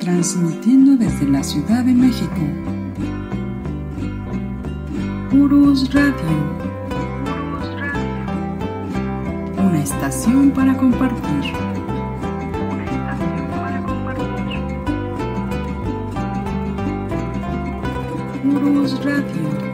transmitiendo desde la Ciudad de México. Urus Radio, una estación para compartir. Urus Radio.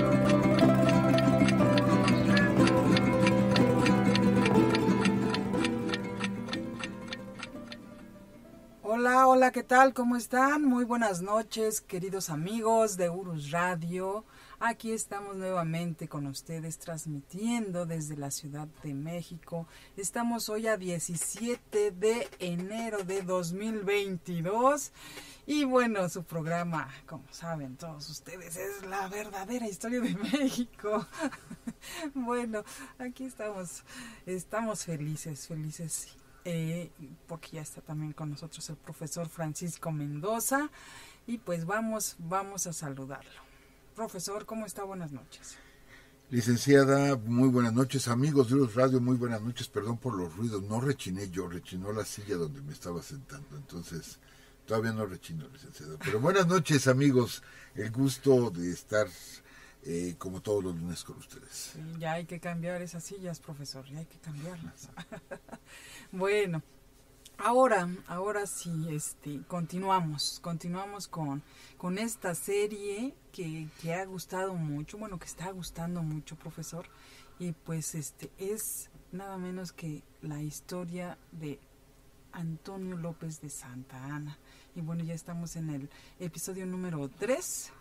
Hola, ¿qué tal? ¿Cómo están? Muy buenas noches, queridos amigos de Urus Radio. Aquí estamos nuevamente con ustedes transmitiendo desde la Ciudad de México. Estamos hoy a 17 de enero de 2022. Y bueno, su programa, como saben todos ustedes, es La Verdadera Historia de México. Bueno, aquí estamos felices. Porque ya está también con nosotros el profesor Francisco Mendoza y pues vamos a saludarlo. Profesor, ¿cómo está? Buenas noches. Licenciada, muy buenas noches. Amigos de Urus Radio, muy buenas noches. Perdón por los ruidos, no rechiné yo, rechinó la silla donde me estaba sentando, entonces todavía no rechino, licenciada. Pero buenas noches, amigos, el gusto de estar como todos los lunes con ustedes. Sí, ya hay que cambiar esas sillas, profesor, ya hay que cambiarlas. Bueno, ahora sí, continuamos con esta serie que ha gustado mucho, bueno, que está gustando mucho, profesor, y pues es nada menos que la historia de Antonio López de Santa Anna. Y bueno, ya estamos en el episodio número 3,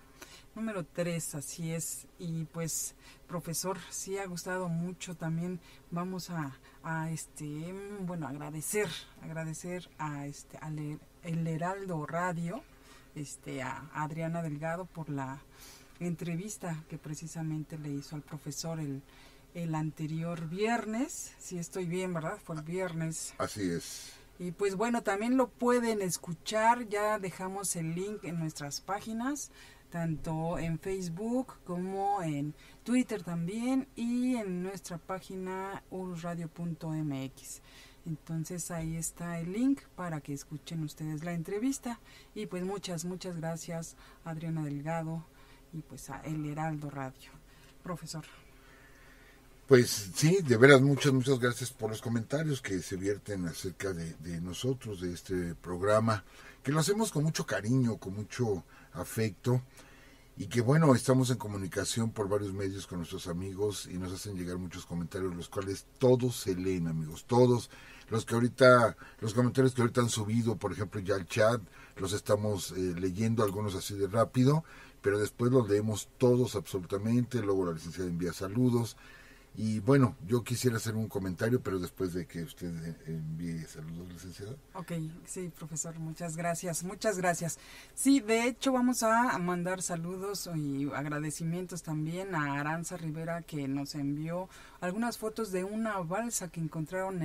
así es. Y pues, profesor, sí ha gustado mucho. También vamos a agradecer a el Heraldo Radio, a Adriana Delgado por la entrevista que precisamente le hizo al profesor el anterior viernes. Si estoy bien, ¿verdad? Fue el viernes. Así es. Y pues bueno, también lo pueden escuchar, ya dejamos el link en nuestras páginas, tanto en Facebook como en Twitter también, y en nuestra página urusradio.mx. Entonces ahí está el link para que escuchen ustedes la entrevista. Y pues muchas gracias, Adriana Delgado, y pues a El Heraldo Radio. Profesor. Pues sí, de veras, muchas gracias por los comentarios que se vierten acerca de nosotros, de este programa, que lo hacemos con mucho cariño, con mucho afecto, y que bueno, estamos en comunicación por varios medios con nuestros amigos y nos hacen llegar muchos comentarios, los cuales todos se leen, amigos, todos los comentarios que ahorita han subido, por ejemplo, ya al chat, los estamos leyendo, algunos así de rápido, pero después los leemos todos absolutamente. Luego la licenciada envía saludos. Y bueno, yo quisiera hacer un comentario, pero después de que usted envíe saludos, licenciada. Ok, sí, profesor, muchas gracias. Sí, de hecho vamos a mandar saludos y agradecimientos también a Aranza Rivera, que nos envió algunas fotos de una balsa que encontraron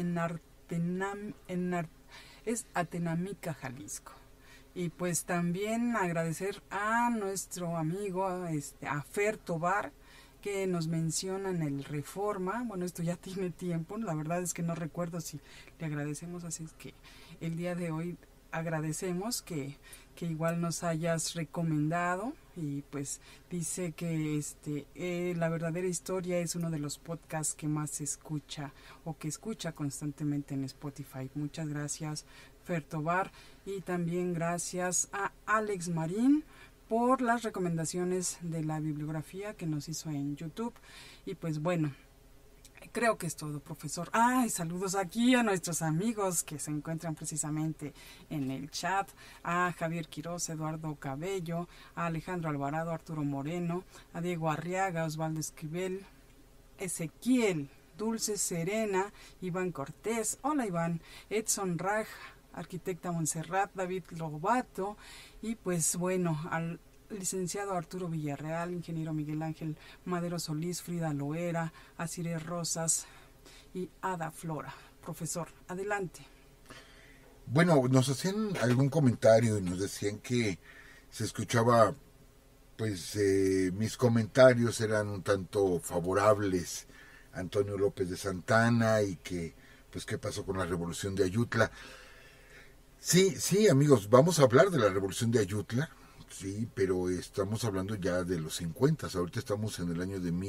es Atenamica, Jalisco. Y pues también agradecer a nuestro amigo, a Fer Tobar, que nos mencionan el Reforma. Bueno, esto ya tiene tiempo, la verdad es que no recuerdo si le agradecemos, así es que el día de hoy agradecemos que igual nos hayas recomendado. Y pues dice que La Verdadera Historia es uno de los podcasts que más se escucha o que escucha constantemente en Spotify. Muchas gracias, Fer Tobar, y también gracias a Alex Marín por las recomendaciones de la bibliografía que nos hizo en YouTube. Y pues bueno, creo que es todo, profesor. Y saludos aquí a nuestros amigos que se encuentran precisamente en el chat: a Javier Quiroz, Eduardo Cabello, a Alejandro Alvarado, Arturo Moreno, a Diego Arriaga, Osvaldo Esquivel, Ezequiel, Dulce Serena, Iván Cortés, hola Iván, Edson Raj, Arquitecta Montserrat, David Lobato, y pues bueno, al licenciado Arturo Villarreal, ingeniero Miguel Ángel Madero Solís, Frida Loera, Asiré Rosas y Ada Flora. Profesor, adelante. Bueno, nos hacían algún comentario y nos decían que se escuchaba, pues mis comentarios eran un tanto favorables a Antonio López de Santa Anna y que, pues, qué pasó con la revolución de Ayutla. Sí, sí, amigos, vamos a hablar de la revolución de Ayutla, sí, pero estamos hablando ya de los 50, ahorita estamos en el año de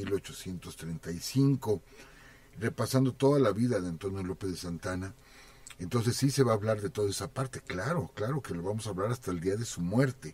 1835, repasando toda la vida de Antonio López de Santana. Entonces sí se va a hablar de toda esa parte, claro, claro que lo vamos a hablar hasta el día de su muerte.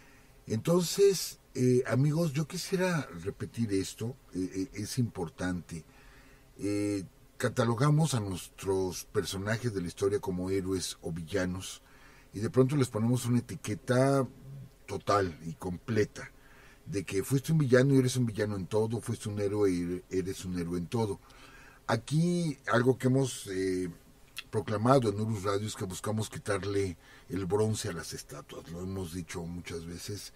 Entonces, amigos, yo quisiera repetir esto, es importante. Eh, Catalogamos a nuestros personajes de la historia como héroes o villanos y de pronto les ponemos una etiqueta total y completa de que fuiste un villano y eres un villano en todo, fuiste un héroe y eres un héroe en todo. Aquí algo que hemos proclamado en Urus Radio es que buscamos quitarle el bronce a las estatuas, lo hemos dicho muchas veces,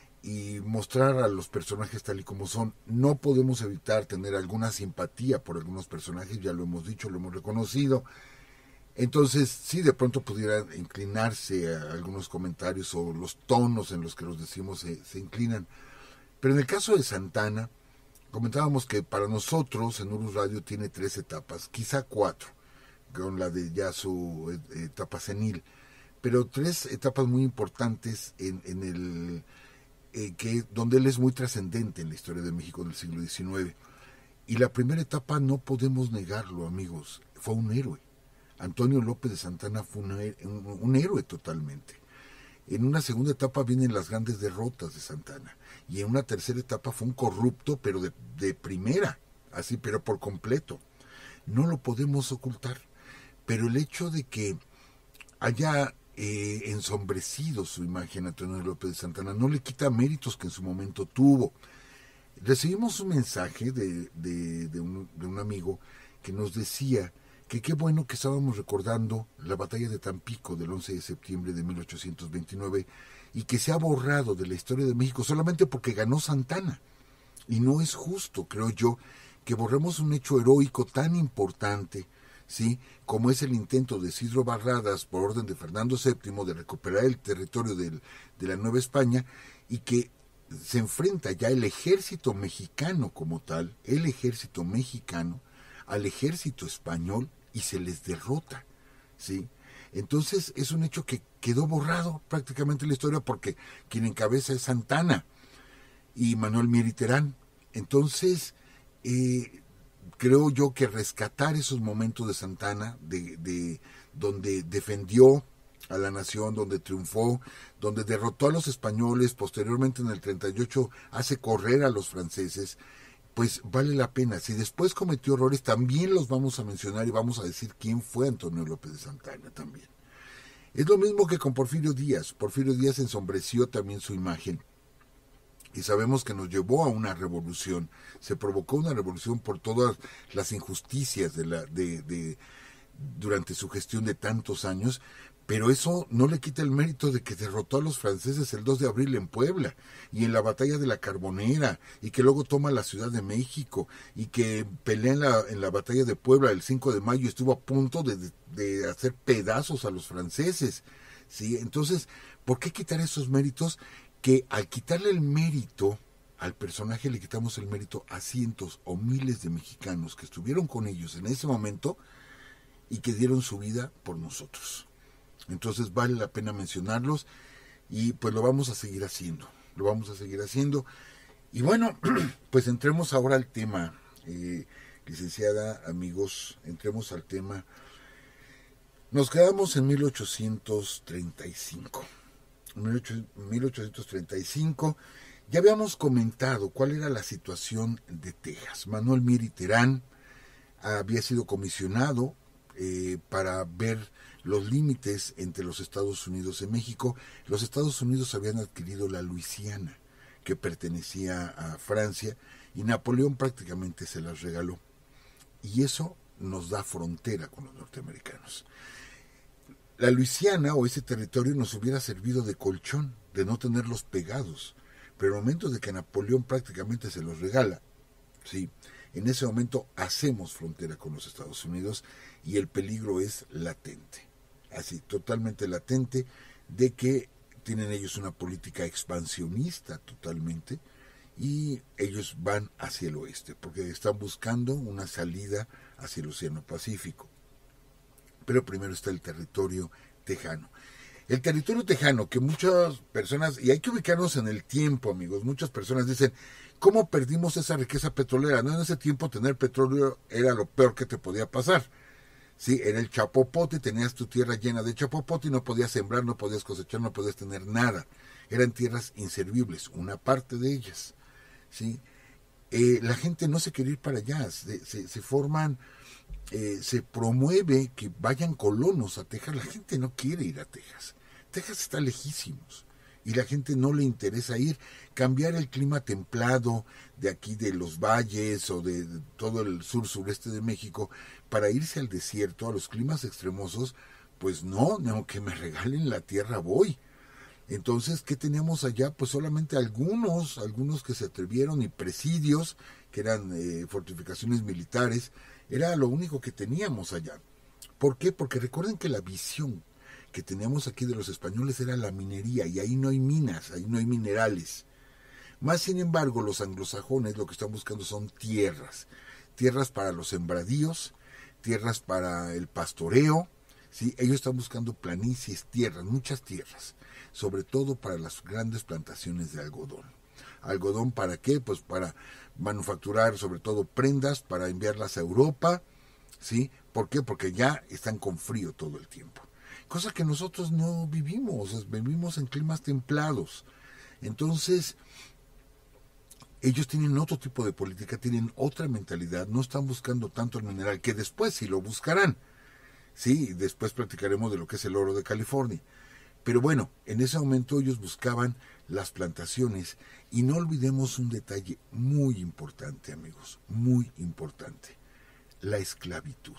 y mostrar a los personajes tal y como son. No podemos evitar tener alguna simpatía por algunos personajes, ya lo hemos dicho, lo hemos reconocido. Entonces, sí, de pronto pudiera inclinarse a algunos comentarios o los tonos en los que los decimos se inclinan. Pero en el caso de Santana, comentábamos que para nosotros en Urus Radio tiene 3 etapas, quizá 4, con la de ya su etapa senil, pero 3 etapas muy importantes en el donde él es muy trascendente en la historia de México del siglo XIX. Y la primera etapa no podemos negarlo, amigos, fue un héroe. Antonio López de Santana fue un héroe totalmente. En una segunda etapa vienen las grandes derrotas de Santana. Y en una tercera etapa fue un corrupto, pero de primera, así, pero por completo. No lo podemos ocultar. Pero el hecho de que haya ensombrecido su imagen a Antonio López de Santana no le quita méritos que en su momento tuvo. Recibimos un mensaje de un amigo que nos decía que qué bueno que estábamos recordando la batalla de Tampico del 11 de septiembre de 1829 y que se ha borrado de la historia de México solamente porque ganó Santana. Y no es justo, creo yo, que borremos un hecho heroico tan importante, ¿sí?, como es el intento de Isidro Barradas por orden de Fernando VII de recuperar el territorio de la Nueva España, y que se enfrenta ya el ejército mexicano como tal, el ejército mexicano, al ejército español y se les derrota, ¿sí? Entonces es un hecho que quedó borrado prácticamente en la historia porque quien encabeza es Santana y Manuel Mier Terán. Entonces, creo yo que rescatar esos momentos de Santana, de donde defendió a la nación, donde triunfó, donde derrotó a los españoles, posteriormente en el 38 hace correr a los franceses, pues vale la pena. Si después cometió errores, también los vamos a mencionar y vamos a decir quién fue Antonio López de Santana también. Es lo mismo que con Porfirio Díaz. Porfirio Díaz ensombreció también su imagen y sabemos que nos llevó a una revolución. Se provocó una revolución por todas las injusticias durante su gestión de tantos años, pero eso no le quita el mérito de que derrotó a los franceses el 2 de abril en Puebla y en la batalla de la Carbonera, y que luego toma la Ciudad de México, y que pelea en la batalla de Puebla el 5 de mayo, estuvo a punto de hacer pedazos a los franceses, ¿sí? Entonces, ¿por qué quitar esos méritos? Que al quitarle el mérito al personaje le quitamos el mérito a cientos o miles de mexicanos que estuvieron con ellos en ese momento y que dieron su vida por nosotros. Entonces vale la pena mencionarlos y pues lo vamos a seguir haciendo, Y bueno, pues entremos ahora al tema, licenciada, amigos, entremos al tema. Nos quedamos en 1835. En 1835 ya habíamos comentado cuál era la situación de Texas. Manuel Mier Terán había sido comisionado para ver los límites entre los Estados Unidos y México. Los Estados Unidos habían adquirido la Luisiana, que pertenecía a Francia, y Napoleón prácticamente se las regaló. Y eso nos da frontera con los norteamericanos. La Luisiana o ese territorio nos hubiera servido de colchón, de no tenerlos pegados. Pero en el momento de que Napoleón prácticamente se los regala, sí, en ese momento hacemos frontera con los Estados Unidos y el peligro es latente, así, totalmente latente, de que tienen ellos una política expansionista totalmente y ellos van hacia el oeste, porque están buscando una salida hacia el Océano Pacífico. Pero primero está el territorio tejano. El territorio tejano, que muchas personas, y hay que ubicarnos en el tiempo, amigos, muchas personas dicen, ¿cómo perdimos esa riqueza petrolera? No, en ese tiempo tener petróleo era lo peor que te podía pasar. Sí, era el chapopote, tenías tu tierra llena de chapopote y no podías sembrar, no podías cosechar, no podías tener nada. Eran tierras inservibles, una parte de ellas. ¿Sí? La gente no se quiere ir para allá, se forman, se promueve que vayan colonos a Texas. La gente no quiere ir a Texas. Texas está lejísimos y la gente no le interesa ir. Cambiar el clima templado de aquí de los valles o de todo el sureste de México para irse al desierto, a los climas extremosos, pues no, que me regalen la tierra voy. Entonces, ¿qué teníamos allá? Pues solamente algunos que se atrevieron, y presidios, que eran fortificaciones militares, era lo único que teníamos allá. ¿Por qué? Porque recuerden que la visión que teníamos aquí de los españoles era la minería, y ahí no hay minas, ahí no hay minerales. Más sin embargo, los anglosajones lo que están buscando son tierras, tierras para los sembradíos, tierras para el pastoreo, ¿sí? Ellos están buscando planicies, tierras, muchas tierras, sobre todo para las grandes plantaciones de algodón. ¿Algodón para qué? Pues para manufacturar sobre todo prendas, para enviarlas a Europa, ¿sí? ¿Por qué? Porque ya están con frío todo el tiempo. Cosa que nosotros no vivimos, vivimos en climas templados. Entonces, ellos tienen otro tipo de política, tienen otra mentalidad, no están buscando tanto el mineral, que después sí lo buscarán. Sí, después platicaremos de lo que es el oro de California. Pero bueno, en ese momento ellos buscaban las plantaciones, y no olvidemos un detalle muy importante, amigos, muy importante: la esclavitud.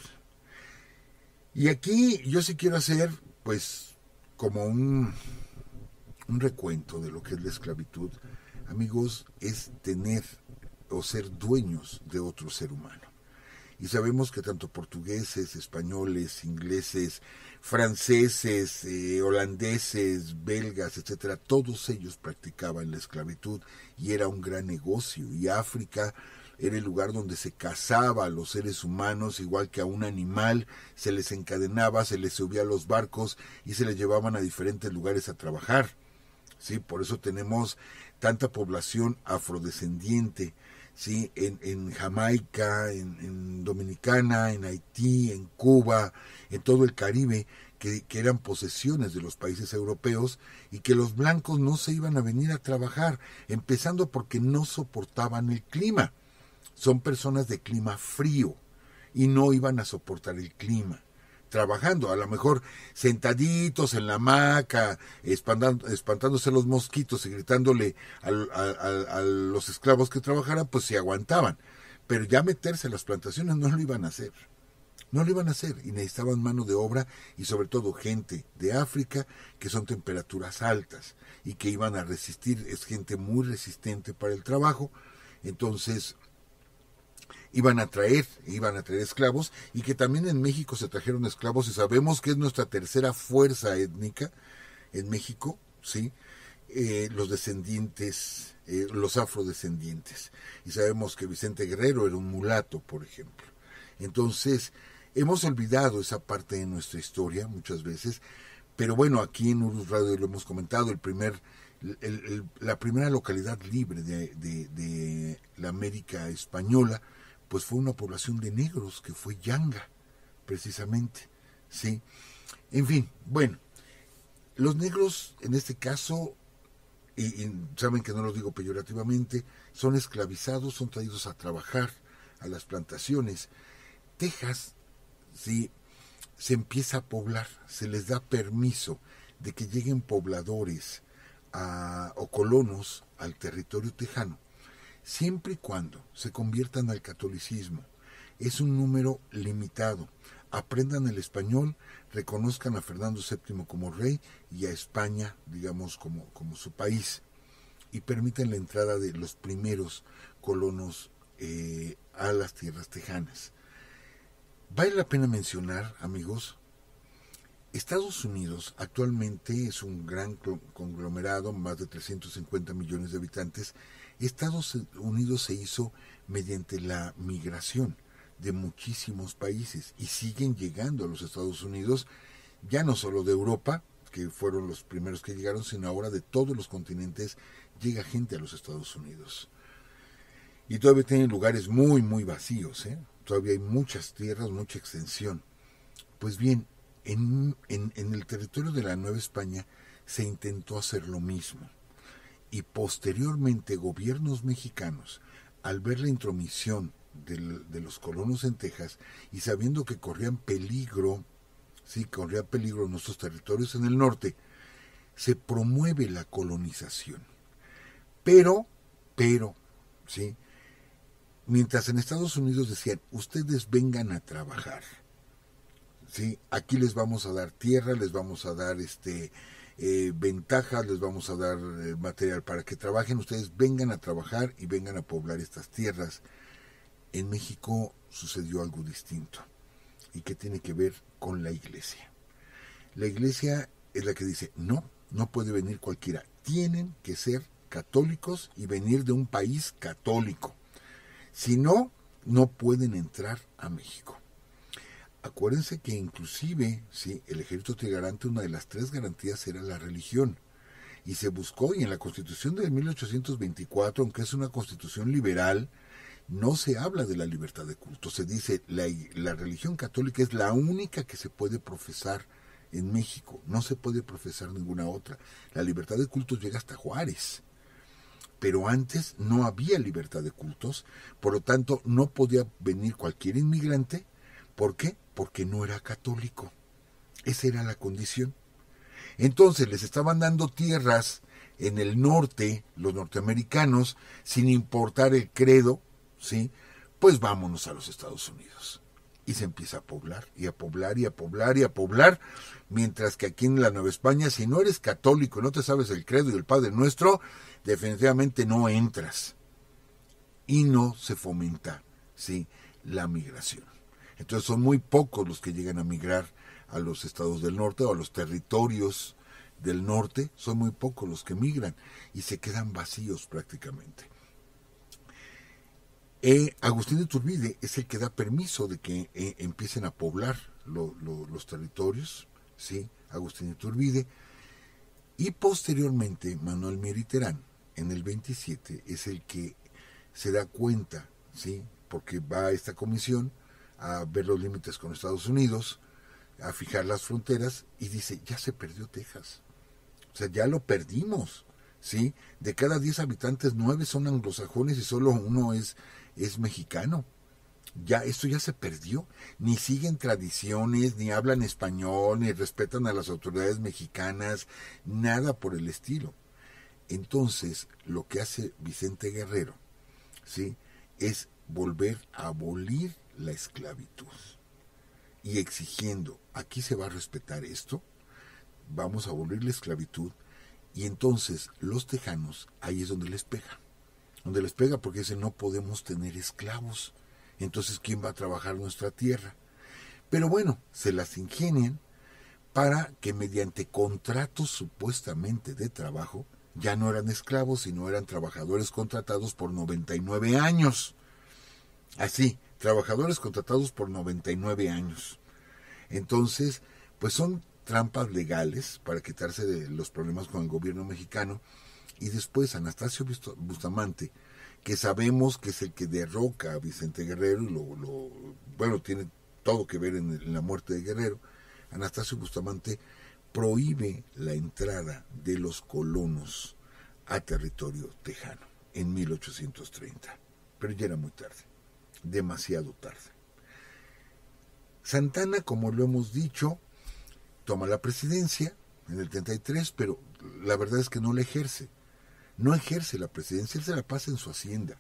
Y aquí yo sí quiero hacer, pues, como un recuento de lo que es la esclavitud. Amigos, es tener o ser dueños de otro ser humano. Y sabemos que tanto portugueses, españoles, ingleses, franceses, holandeses, belgas, etcétera, todos ellos practicaban la esclavitud, y era un gran negocio. Y África era el lugar donde se cazaba a los seres humanos, igual que a un animal, se les encadenaba, se les subía a los barcos y se les llevaban a diferentes lugares a trabajar. Sí, por eso tenemos tanta población afrodescendiente, ¿sí? En Jamaica, en Dominicana, en Haití, en Cuba, en todo el Caribe, que eran posesiones de los países europeos, y que los blancos no se iban a venir a trabajar, empezando porque no soportaban el clima. Son personas de clima frío y no iban a soportar el clima. Trabajando, a lo mejor sentaditos en la hamaca, espantándose los mosquitos y gritándole a los esclavos que trabajaran, pues se aguantaban. Pero ya meterse en las plantaciones no lo iban a hacer. No lo iban a hacer, y necesitaban mano de obra, y sobre todo gente de África, que son temperaturas altas y que iban a resistir. Es gente muy resistente para el trabajo. Entonces iban a traer esclavos, y que también en México se trajeron esclavos, y sabemos que es nuestra tercera fuerza étnica en México, ¿sí? Los descendientes, los afrodescendientes, y sabemos que Vicente Guerrero era un mulato, por ejemplo. Entonces, hemos olvidado esa parte de nuestra historia muchas veces, pero bueno, aquí en Urus Radio lo hemos comentado, la primera localidad libre de la América española, pues fue una población de negros, que fue Yanga, precisamente, ¿sí? En fin, bueno, los negros en este caso, y saben que no lo digo peyorativamente, son esclavizados, son traídos a trabajar a las plantaciones. Texas, ¿sí?, se empieza a poblar, se les da permiso de que lleguen pobladores o colonos al territorio tejano, siempre y cuando se conviertan al catolicismo. Es un número limitado. Aprendan el español, reconozcan a Fernando VII como rey y a España, digamos, como su país, y permitan la entrada de los primeros colonos a las tierras tejanas. Vale la pena mencionar, amigos, Estados Unidos actualmente es un gran conglomerado, más de 350 millones de habitantes. Estados Unidos se hizo mediante la migración de muchísimos países, y siguen llegando a los Estados Unidos ya no solo de Europa, que fueron los primeros que llegaron, sino ahora de todos los continentes llega gente a los Estados Unidos. Y todavía tienen lugares muy, muy vacíos, ¿eh? Todavía hay muchas tierras, mucha extensión. Pues bien, en el territorio de la Nueva España se intentó hacer lo mismo. Y posteriormente gobiernos mexicanos, al ver la intromisión de los colonos en Texas y sabiendo que corrían peligro nuestros territorios en el norte, se promueve la colonización. Pero, ¿sí? Mientras en Estados Unidos decían, ustedes vengan a trabajar, ¿sí? Aquí les vamos a dar tierra, les vamos a dar ventajas, les vamos a dar material para que trabajen, ustedes vengan a trabajar y vengan a poblar estas tierras. En México sucedió algo distinto y que tiene que ver con la iglesia. La iglesia es la que dice, no puede venir cualquiera, tienen que ser católicos y venir de un país católico. Si no, no pueden entrar a México. Acuérdense que inclusive, sí, el ejército trigarante, una de las 3 garantías era la religión. Y se buscó, y en la Constitución de 1824, aunque es una constitución liberal, no se habla de la libertad de culto. Se dice, la religión católica es la única que se puede profesar en México. No se puede profesar ninguna otra. La libertad de cultos llega hasta Juárez. Pero antes no había libertad de cultos, por lo tanto no podía venir cualquier inmigrante. ¿Por qué? Porque no era católico. Esa era la condición. Entonces les estaban dando tierras en el norte, los norteamericanos, sin importar el credo, ¿sí? Pues vámonos a los Estados Unidos. Y se empieza a poblar, y a poblar, y a poblar, y a poblar, mientras que aquí en la Nueva España, si no eres católico y no te sabes el credo y el Padre Nuestro, definitivamente no entras. Y no se fomenta, ¿sí?, la migración. Entonces son muy pocos los que llegan a migrar a los estados del norte o a los territorios del norte, son muy pocos los que migran y se quedan vacíos prácticamente. Agustín de Iturbide es el que da permiso de que empiecen a poblar los territorios, ¿sí? Agustín de Iturbide. Y posteriormente Manuel Mier y Terán, en el 27, es el que se da cuenta, ¿sí?, porque va a esta comisión a ver los límites con Estados Unidos, a fijar las fronteras, y dice, ya se perdió Texas. O sea, ya lo perdimos, ¿sí? De cada 10 habitantes, 9 son anglosajones y solo 1 es mexicano. Esto ya se perdió. Ni siguen tradiciones, ni hablan español, ni respetan a las autoridades mexicanas, nada por el estilo. Entonces, lo que hace Vicente Guerrero, ¿sí?, es volver a abolir la esclavitud y exigiendo, aquí se va a respetar esto, vamos a abolir la esclavitud. Y entonces los tejanos, ahí es donde les pega, porque dicen, no podemos tener esclavos, entonces ¿quién va a trabajar nuestra tierra? Pero bueno, se las ingenian para que mediante contratos supuestamente de trabajo, ya no eran esclavos, sino eran trabajadores contratados por 99 años. Así, trabajadores contratados por 99 años. Entonces, pues son trampas legales para quitarse de los problemas con el gobierno mexicano. Y después Anastasio Bustamante, que sabemos que es el que derroca a Vicente Guerrero, y tiene todo que ver en la muerte de Guerrero. Anastasio Bustamante prohíbe la entrada de los colonos a territorio tejano en 1830. Pero ya era muy tarde, demasiado tarde. Santana, como lo hemos dicho, toma la presidencia en el 33, pero la verdad es que no la ejerce. No ejerce la presidencia, él se la pasa en su hacienda.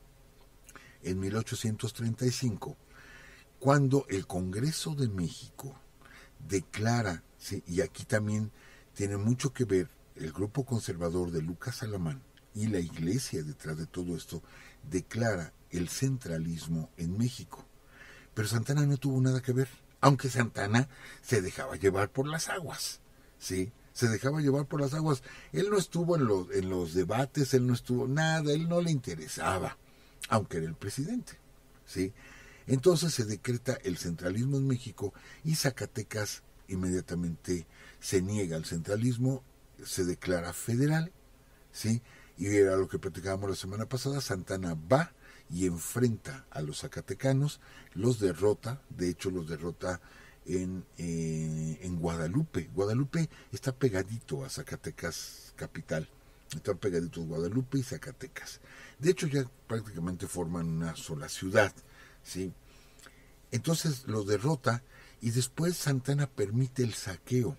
En 1835, cuando el Congreso de México declara, ¿sí?, y aquí también tiene mucho que ver el grupo conservador de Lucas Alamán y la iglesia detrás de todo esto, declara el centralismo en México. Pero Santana no tuvo nada que ver, aunque Santana se dejaba llevar por las aguas, ¿sí? Se dejaba llevar por las aguas. Él no estuvo en los debates, él no estuvo nada, él no le interesaba, aunque era el presidente, ¿sí? Entonces se decreta el centralismo en México y Zacatecas inmediatamente se niega al centralismo, se declara federal, ¿sí? Y era lo que platicábamos la semana pasada. Santana va y enfrenta a los zacatecanos, los derrota, de hecho los derrota en Guadalupe. Guadalupe está pegadito a Zacatecas capital, están pegaditos Guadalupe y Zacatecas. De hecho ya prácticamente forman una sola ciudad, ¿sí? Entonces los derrota y después Santana permite el saqueo.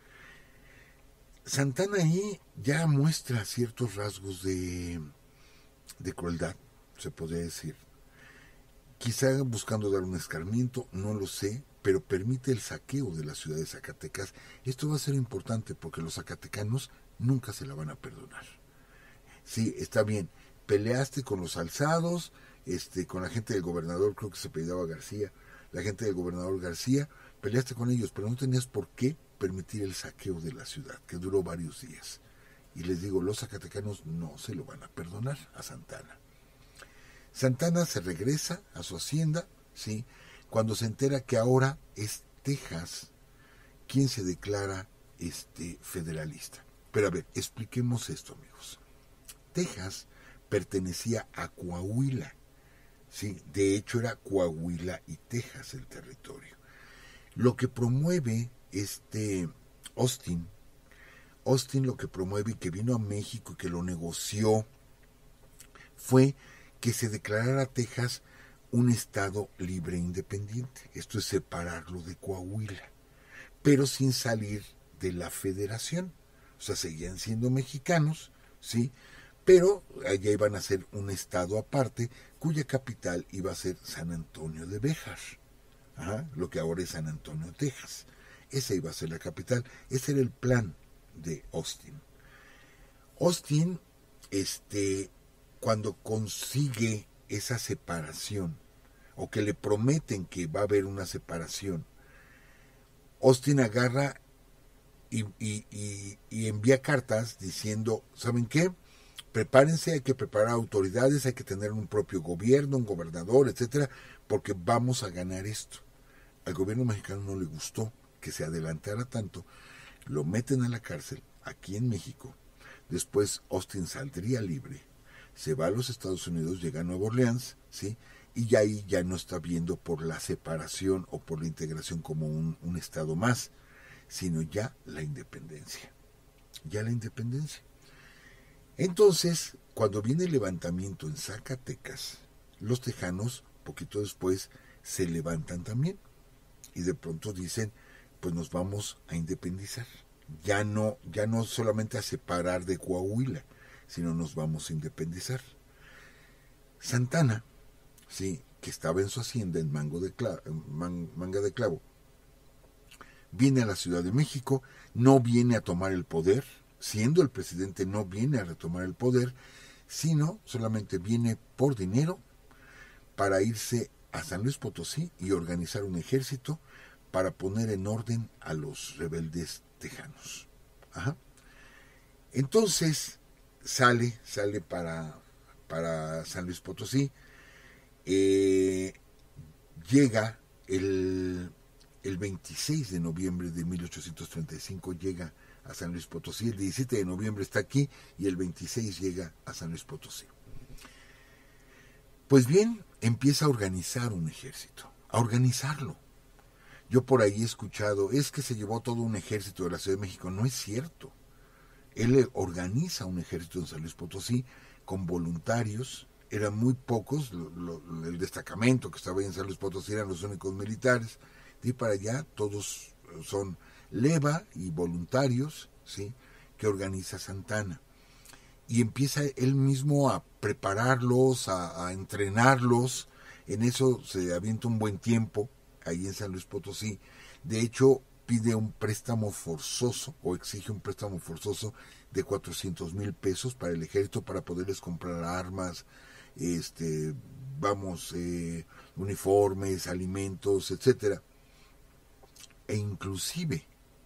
Santana ahí ya muestra ciertos rasgos de crueldad, se podría decir. Quizá buscando dar un escarmiento, no lo sé, pero permite el saqueo de la ciudad de Zacatecas. Esto va a ser importante porque los zacatecanos nunca se la van a perdonar. Sí, está bien, peleaste con los alzados, con la gente del gobernador, creo que se apellidaba García, la gente del gobernador García, peleaste con ellos, pero no tenías por qué permitir el saqueo de la ciudad, que duró varios días. Y les digo, los zacatecanos no se lo van a perdonar a Santana. Santana se regresa a su hacienda, ¿sí? Cuando se entera que ahora es Texas quien se declara federalista. Pero a ver, expliquemos esto, amigos. Texas pertenecía a Coahuila, ¿sí? De hecho era Coahuila y Texas el territorio. Lo que promueve Austin lo que promueve y que vino a México y que lo negoció fue que se declarara Texas un estado libre e independiente. Esto es separarlo de Coahuila, pero sin salir de la federación. O sea, seguían siendo mexicanos, ¿sí? Pero allá iban a ser un estado aparte, cuya capital iba a ser San Antonio de Béjar, lo que ahora es San Antonio, Texas. Esa iba a ser la capital. Ese era el plan de Austin. Austin, cuando consigue esa separación, o que le prometen que va a haber una separación, Austin agarra y envía cartas diciendo, ¿saben qué? Prepárense, hay que preparar autoridades, hay que tener un propio gobierno, un gobernador, etcétera, porque vamos a ganar esto. Al gobierno mexicano no le gustó que se adelantara tanto, lo meten a la cárcel aquí en México. Después Austin saldría libre, se va a los Estados Unidos, llega a Nueva Orleans, ¿sí? Y ahí ya no está viendo por la separación o por la integración como un estado más, sino ya la independencia. Ya la independencia. Entonces, cuando viene el levantamiento en Zacatecas, los tejanos, poquito después, se levantan también. Y de pronto dicen, pues nos vamos a independizar. Ya no solamente a separar de Coahuila, sino nos vamos a independizar. Santana, sí, que estaba en su hacienda en Manga de Clavo, viene a la Ciudad de México, no viene a tomar el poder, siendo el presidente no viene a retomar el poder, sino solamente viene por dinero para irse a San Luis Potosí y organizar un ejército para poner en orden a los rebeldes tejanos. Entonces sale para San Luis Potosí, llega el 26 de noviembre de 1835, llega a San Luis Potosí, el 17 de noviembre está aquí y el 26 llega a San Luis Potosí. Pues bien, empieza a organizar un ejército, a organizarlo. Yo por ahí he escuchado, es que se llevó todo un ejército de la Ciudad de México. No es cierto. Él organiza un ejército en San Luis Potosí con voluntarios. Eran muy pocos, el destacamento que estaba ahí en San Luis Potosí eran los únicos militares. De para allá todos son leva y voluntarios, ¿sí?, que organiza Santana. Y empieza él mismo a prepararlos, a entrenarlos. En eso se avienta un buen tiempo ahí en San Luis Potosí. De hecho, pide un préstamo forzoso o exige un préstamo forzoso de 400,000 pesos para el ejército para poderles comprar armas, uniformes, alimentos, etcétera. E inclusive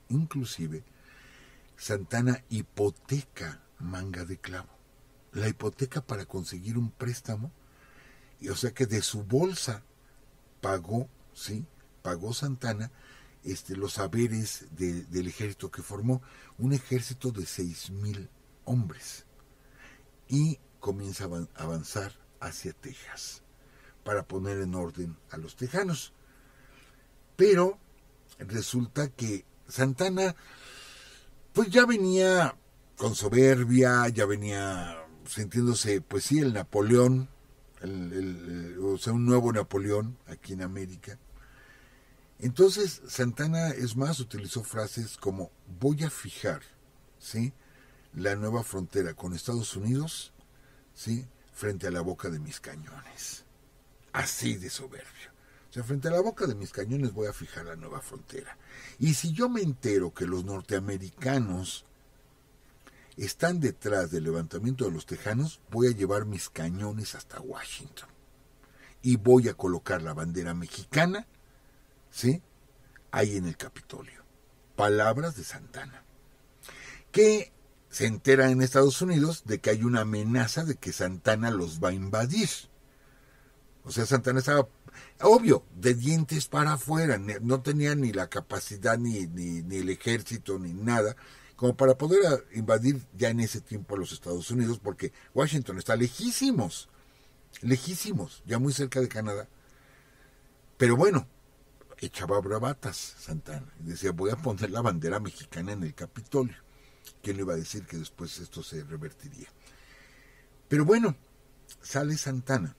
Santana hipoteca Manga de Clavo. La hipoteca para conseguir un préstamo, y o sea que de su bolsa pagó Santana los saberes del ejército que formó, un ejército de 6,000 hombres, y comienza a avanzar hacia Texas para poner en orden a los tejanos. Pero resulta que Santana pues ya venía con soberbia, ya venía sintiéndose, pues sí, el Napoleón, o sea, un nuevo Napoleón aquí en América. Entonces Santana, es más, utilizó frases como: voy a fijar, ¿sí?, la nueva frontera con Estados Unidos, ¿sí?, frente a la boca de mis cañones. Así de soberbio. O sea, frente a la boca de mis cañones voy a fijar la nueva frontera. Y si yo me entero que los norteamericanos están detrás del levantamiento de los tejanos, voy a llevar mis cañones hasta Washington. Y voy a colocar la bandera mexicana, ¿sí?, ahí en el Capitolio. Palabras de Santana. Que se entera en Estados Unidos de que hay una amenaza de que Santana los va a invadir. O sea, Santana estaba, obvio, de dientes para afuera, no tenía ni la capacidad, ni el ejército, ni nada, como para poder invadir ya en ese tiempo a los Estados Unidos, porque Washington está lejísimos, ya muy cerca de Canadá. Pero bueno, echaba bravatas Santana, y decía: voy a poner la bandera mexicana en el Capitolio. ¿Quién le iba a decir que después esto se revertiría? Pero bueno, sale Santana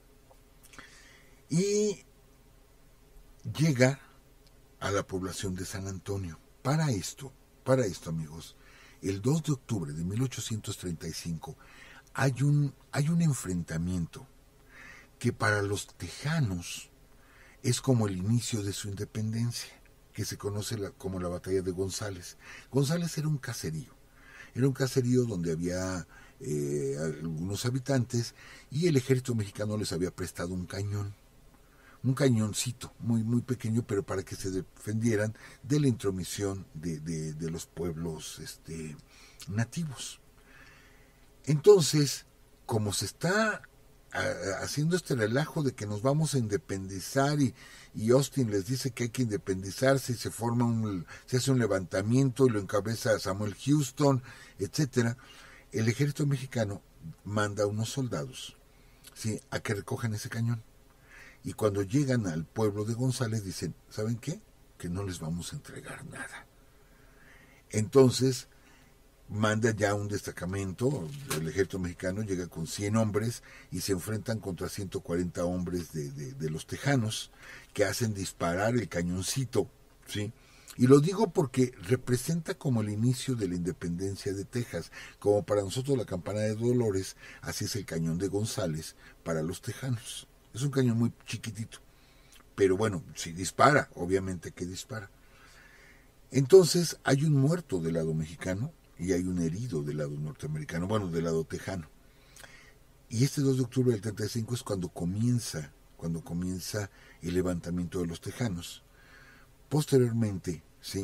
y llega a la población de San Antonio. Para esto, amigos, el 2 de octubre de 1835 hay un enfrentamiento que para los tejanos es como el inicio de su independencia, que se conoce como la batalla de González. González era un caserío donde había algunos habitantes, y el ejército mexicano les había prestado un cañoncito muy, muy pequeño, pero para que se defendieran de la intromisión de los pueblos nativos. Entonces, como se está haciendo este relajo de que nos vamos a independizar, y Austin les dice que hay que independizarse, y se hace un levantamiento y lo encabeza Samuel Houston, etcétera, el ejército mexicano manda a unos soldados, ¿sí?, a que recojan ese cañón. Y cuando llegan al pueblo de González dicen: ¿saben qué?, que no les vamos a entregar nada. Entonces manda ya un destacamento, el ejército mexicano llega con 100 hombres y se enfrentan contra 140 hombres de los tejanos, que hacen disparar el cañoncito, ¿sí? Y lo digo porque representa como el inicio de la independencia de Texas. Como para nosotros la campana de Dolores, así es el cañón de González para los tejanos. Es un cañón muy chiquitito, pero bueno, si dispara, obviamente que dispara. Entonces hay un muerto del lado mexicano y hay un herido del lado norteamericano, bueno, del lado tejano. Y este 2 de octubre del 35 es cuando comienza el levantamiento de los tejanos. Posteriormente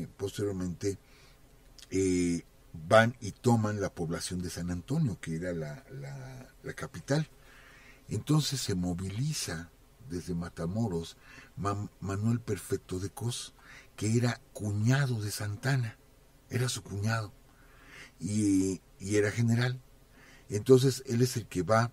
van y toman la población de San Antonio, que era la capital. Entonces se moviliza desde Matamoros Manuel Perfecto de Cos, que era cuñado de Santana, era su cuñado, y era general. Entonces él es el que va,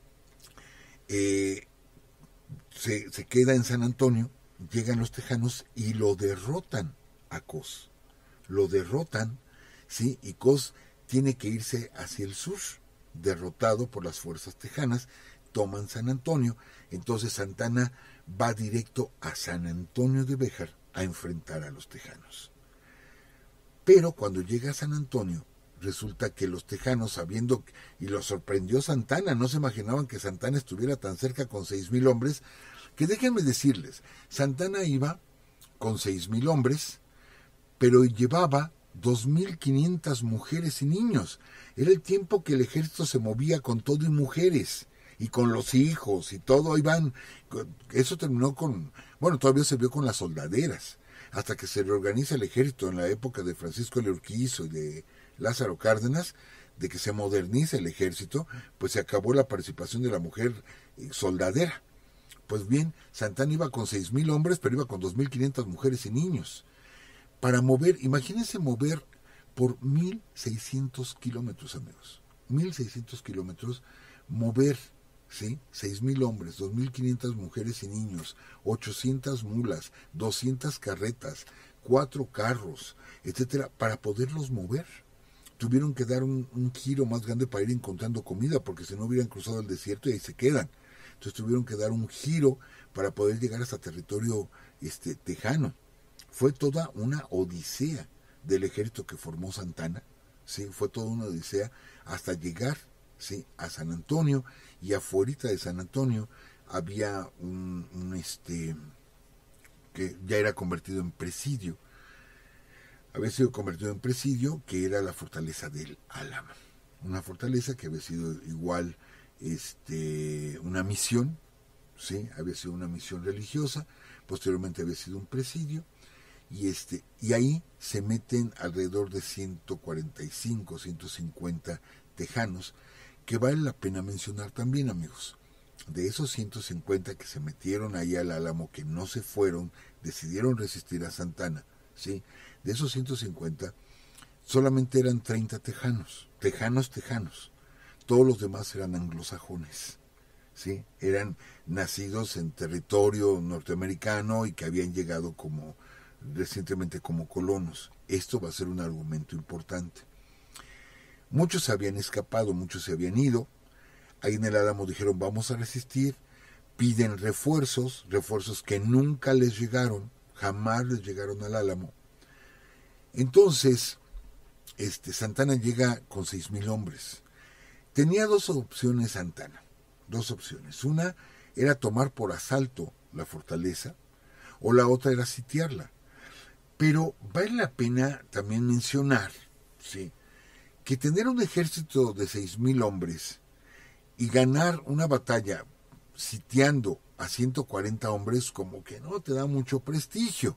se queda en San Antonio, llegan los tejanos y lo derrotan a Cos. Lo derrotan, ¿sí? Y Cos tiene que irse hacia el sur, derrotado por las fuerzas tejanas. Toman San Antonio. Entonces Santana va directo a San Antonio de Béjar a enfrentar a los tejanos. Pero cuando llega a San Antonio, resulta que los tejanos, sabiendo, y lo sorprendió Santana, no se imaginaban que Santana estuviera tan cerca con 6,000 hombres, que déjenme decirles, Santana iba con 6,000 hombres, pero llevaba 2,500 mujeres y niños. Era el tiempo que el ejército se movía con todo y mujeres, y con los hijos y todo. Iban, eso terminó todavía se vio con las soldaderas, hasta que se reorganiza el ejército en la época de Francisco de Urquizo y de Lázaro Cárdenas, de que se moderniza el ejército, pues se acabó la participación de la mujer soldadera. Pues bien, Santana iba con 6,000 hombres, pero iba con 2,500 mujeres y niños. Para mover, imagínense mover por 1,600 kilómetros, amigos. 1,600 kilómetros, mover, ¿sí? 6,000 hombres, 2,500 mujeres y niños, 800 mulas, 200 carretas, 4 carros, etcétera, para poderlos mover. Tuvieron que dar un giro más grande para ir encontrando comida, porque si no hubieran cruzado el desierto y ahí se quedan. Entonces tuvieron que dar un giro para poder llegar hasta territorio tejano. Fue toda una odisea del ejército que formó Santana, ¿sí? Fue toda una odisea hasta llegar, ¿sí?, a San Antonio, y afuera de San Antonio había que ya era convertido en presidio. Había sido convertido en presidio, que era la fortaleza del Álamo. Una fortaleza que había sido igual una misión, ¿sí? Había sido una misión religiosa, posteriormente había sido un presidio, y ahí se meten alrededor de 145, 150 tejanos, que vale la pena mencionar también, amigos. De esos 150 que se metieron ahí al Álamo, que no se fueron, decidieron resistir a Santana, ¿sí? De esos 150, solamente eran 30 tejanos. Todos los demás eran anglosajones, ¿sí? Eran nacidos en territorio norteamericano y que habían llegado recientemente como colonos. Esto va a ser un argumento importante. Muchos se habían escapado, muchos se habían ido. Ahí en el Álamo dijeron, vamos a resistir. Piden refuerzos que nunca les llegaron, jamás les llegaron al Álamo. Entonces, Santana llega con 6,000 hombres. Tenía dos opciones Santana, dos opciones. Una era tomar por asalto la fortaleza, o la otra era sitiarla. Pero vale la pena también mencionar, ¿sí?, que tener un ejército de 6,000 hombres y ganar una batalla sitiando a 140 hombres, como que no te da mucho prestigio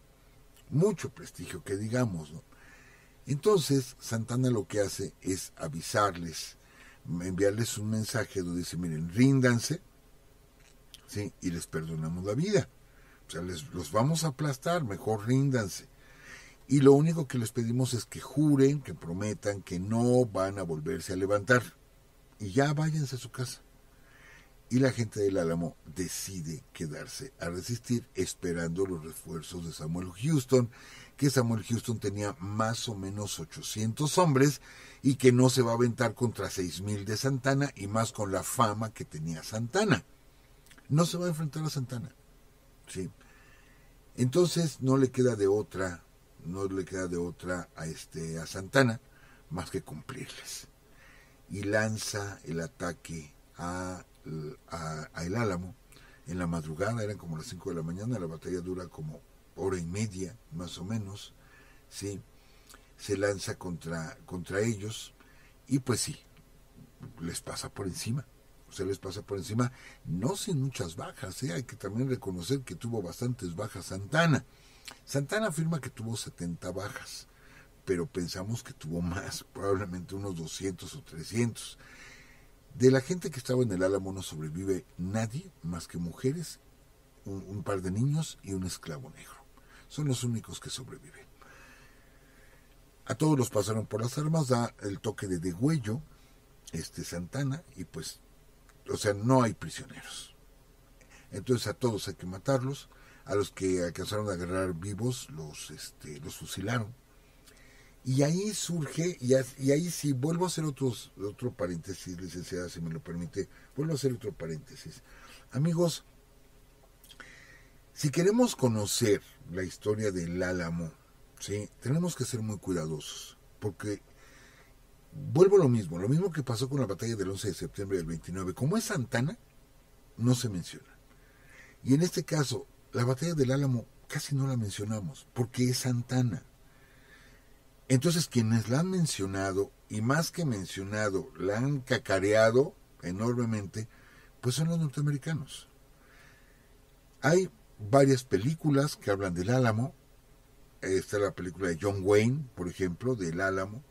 que digamos, ¿no? Entonces Santana lo que hace es avisarles, enviarles un mensaje donde dice, miren, ríndanse, ¿sí?, y les perdonamos la vida. O sea, los vamos a aplastar, mejor ríndanse. Y lo único que les pedimos es que juren, que prometan que no van a volverse a levantar. Y ya váyanse a su casa. Y la gente del Álamo decide quedarse a resistir, esperando los refuerzos de Samuel Houston, que Samuel Houston tenía más o menos 800 hombres y que no se va a aventar contra 6,000 de Santana, y más con la fama que tenía Santana. No se va a enfrentar a Santana, ¿sí? Entonces no le queda de otra a Santana más que cumplirles. Y lanza el ataque a el Álamo en la madrugada, eran como las 5 de la mañana, la batalla dura como hora y media, más o menos, ¿sí? Se lanza contra ellos, y pues sí, les pasa por encima. Les pasa por encima, no sin muchas bajas, hay que también reconocer que tuvo bastantes bajas Santana. Santana afirma que tuvo 70 bajas, pero pensamos que tuvo más, probablemente unos 200 o 300. De la gente que estaba en el Álamo no sobrevive nadie más que mujeres, un par de niños y un esclavo negro. Son los únicos que sobreviven. A todos los pasaron por las armas, da el toque de degüello Santana, y pues, o sea, no hay prisioneros. Entonces a todos hay que matarlos. A los que alcanzaron a agarrar vivos los fusilaron. Y ahí surge, y ahí sí, vuelvo a hacer otro paréntesis, licenciada, si me lo permite, vuelvo a hacer otro paréntesis. Amigos, si queremos conocer la historia del Álamo, ¿sí?, tenemos que ser muy cuidadosos, porque vuelvo a lo mismo que pasó con la batalla del 11 de septiembre del 29, como es Santana, no se menciona. Y en este caso, la batalla del Álamo casi no la mencionamos, porque es Santana. Entonces, quienes la han mencionado, y más que mencionado, la han cacareado enormemente, pues son los norteamericanos. Hay varias películas que hablan del Álamo. Está la película de John Wayne, por ejemplo, del Álamo.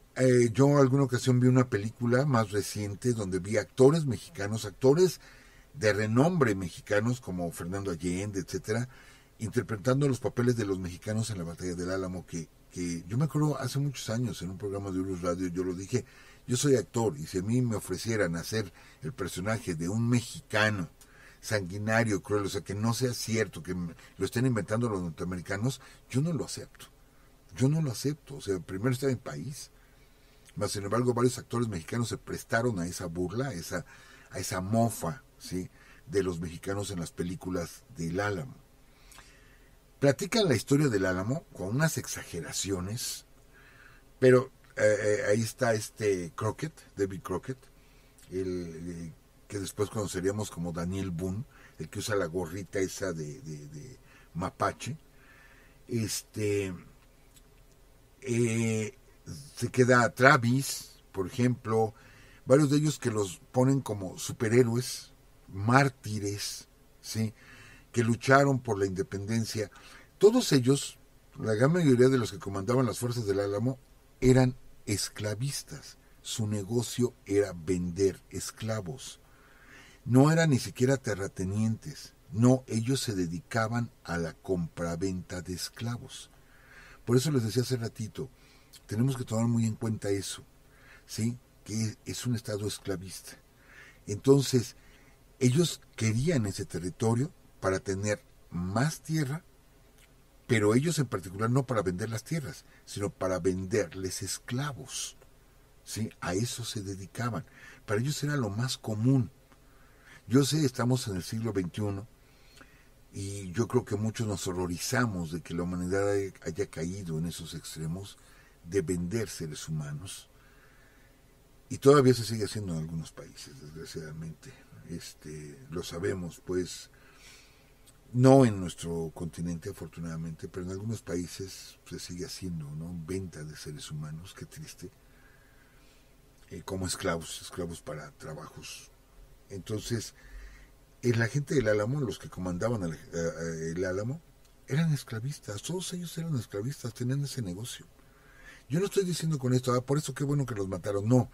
Yo en alguna ocasión vi una película más reciente donde vi actores mexicanos, actores de renombre mexicanos como Fernando Allende, etcétera, interpretando los papeles de los mexicanos en la batalla del Álamo, que yo me acuerdo hace muchos años en un programa de Urus Radio, yo lo dije, yo soy actor y si a mí me ofrecieran hacer el personaje de un mexicano sanguinario, cruel, o sea, que no sea cierto, que lo estén inventando los norteamericanos, yo no lo acepto. Yo no lo acepto. O sea, primero está en mi país. Mas, sin embargo, varios actores mexicanos se prestaron a esa burla, a esa mofa, ¿sí?, de los mexicanos en las películas del Álamo. Platican la historia del Álamo con unas exageraciones, pero ahí está Crockett, David Crockett, el que después conoceríamos como Daniel Boone, el que usa la gorrita esa de mapache. Se queda Travis, por ejemplo, varios de ellos que los ponen como superhéroes, mártires, ¿sí?, que lucharon por la independencia. Todos ellos, la gran mayoría de los que comandaban las fuerzas del Álamo, eran esclavistas. Su negocio era vender esclavos. No eran ni siquiera terratenientes. No, ellos se dedicaban a la compraventa de esclavos. Por eso les decía hace ratito, tenemos que tomar muy en cuenta eso, ¿sí?, que es un estado esclavista. Entonces, ellos querían ese territorio para tener más tierra, pero ellos en particular no para vender las tierras, sino para venderles esclavos, ¿sí? A eso se dedicaban. Para ellos era lo más común. Yo sé, estamos en el siglo XXI y yo creo que muchos nos horrorizamos de que la humanidad haya caído en esos extremos de vender seres humanos. Y todavía se sigue haciendo en algunos países, desgraciadamente. Lo sabemos, pues, no en nuestro continente, afortunadamente, pero en algunos países se sigue haciendo, ¿no?, venta de seres humanos, qué triste, como esclavos para trabajos. Entonces, la gente del Álamo, los que comandaban el Álamo, eran esclavistas, todos ellos eran esclavistas, tenían ese negocio. Yo no estoy diciendo con esto, por eso qué bueno que los mataron, no.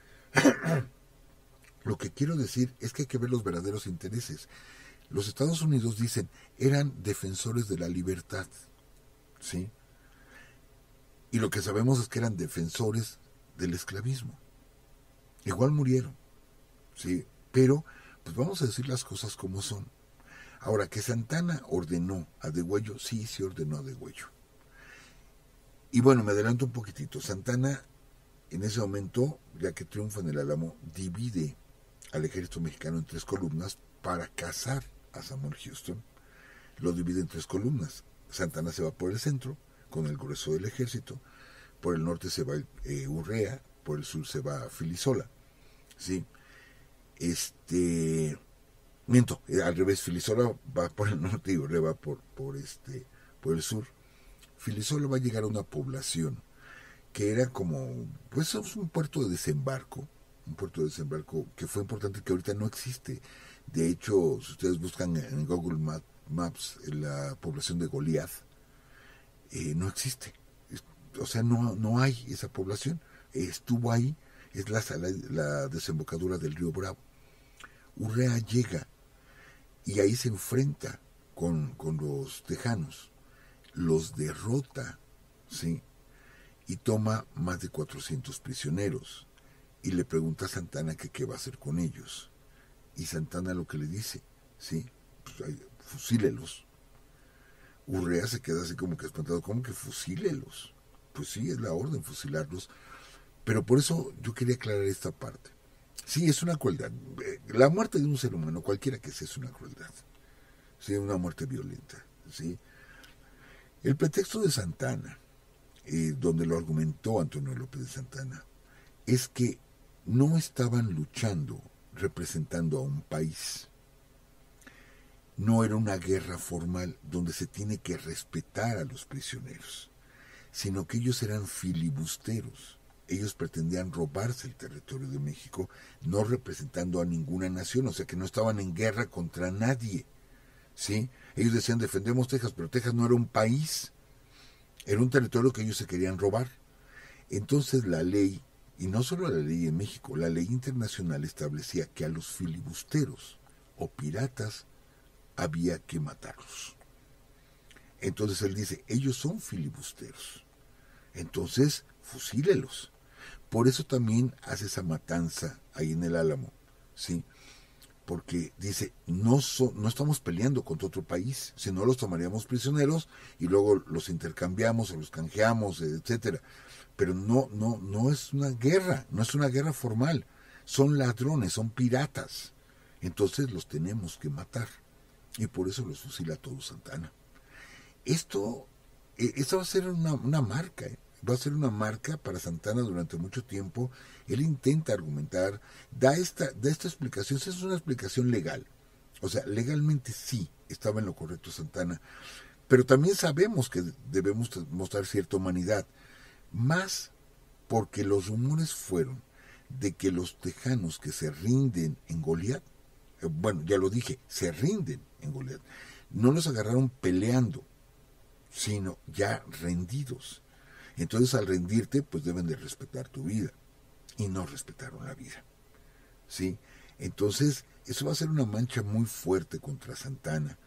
Lo que quiero decir es que hay que ver los verdaderos intereses. Los Estados Unidos, dicen, eran defensores de la libertad, ¿sí? Y lo que sabemos es que eran defensores del esclavismo. Igual murieron, ¿sí? Pero, pues vamos a decir las cosas como son. Ahora, que Santana ordenó a Degüello, sí ordenó a Degüello. Y bueno, me adelanto un poquitito. Santana, en ese momento, ya que triunfa en el Álamo, divide al ejército mexicano en 3 columnas para cazar a Samuel Houston. Lo divide en 3 columnas. Santana se va por el centro, con el grueso del ejército. Por el norte se va Urrea, por el sur se va Filisola. ¿Sí? Miento, al revés, Filisola va por el norte y Urrea va por el sur. Filisola va a llegar a una población que era como, pues es un puerto de desembarco que fue importante, que ahorita no existe. De hecho, si ustedes buscan en Google Maps la población de Goliath, no existe. O sea, no hay esa población. Estuvo ahí, es la desembocadura del río Bravo. Urrea llega y ahí se enfrenta con los tejanos, los derrota, ¿sí?, y toma más de 400 prisioneros y le pregunta a Santana que qué va a hacer con ellos. Y Santana lo que le dice, sí, pues, fusílelos. Urrea se queda así como que espantado, ¿cómo que fusílelos? Pues sí, es la orden, fusilarlos. Pero por eso yo quería aclarar esta parte. Sí, es una crueldad. La muerte de un ser humano, cualquiera que sea, es una crueldad. Sí, una muerte violenta. Sí. El pretexto de Santana, donde lo argumentó Antonio López de Santana, es que no estaban luchando representando a un país. No era una guerra formal donde se tiene que respetar a los prisioneros, sino que ellos eran filibusteros. Ellos pretendían robarse el territorio de México, no representando a ninguna nación, o sea que no estaban en guerra contra nadie, ¿sí? Ellos decían, defendemos Texas, pero Texas no era un país, era un territorio que ellos se querían robar. Entonces la ley, y no solo la ley en México, la ley internacional establecía que a los filibusteros o piratas, había que matarlos. Entonces él dice, ellos son filibusteros, entonces fusílelos. Por eso también hace esa matanza ahí en el Álamo, ¿sí? Porque dice, no estamos peleando contra otro país, si no los tomaríamos prisioneros y luego los intercambiamos o los canjeamos, etcétera. Pero no es una guerra, no es una guerra formal, son ladrones, son piratas. Entonces los tenemos que matar. Y por eso los fusila a todos Santa Anna. Esto va a ser una marca, va a ser una marca para Santa Anna durante mucho tiempo. Él intenta argumentar, da esta explicación, esa es una explicación legal. O sea, legalmente sí estaba en lo correcto Santa Anna, pero también sabemos que debemos mostrar cierta humanidad, más porque los rumores fueron de que los tejanos que se rinden en Goliat, bueno, ya lo dije, se rinden en Goliat, no los agarraron peleando, sino ya rendidos. Entonces al rendirte, pues deben de respetar tu vida. Y no respetaron la vida. ¿Sí? Entonces, eso va a ser una mancha muy fuerte contra Santa Anna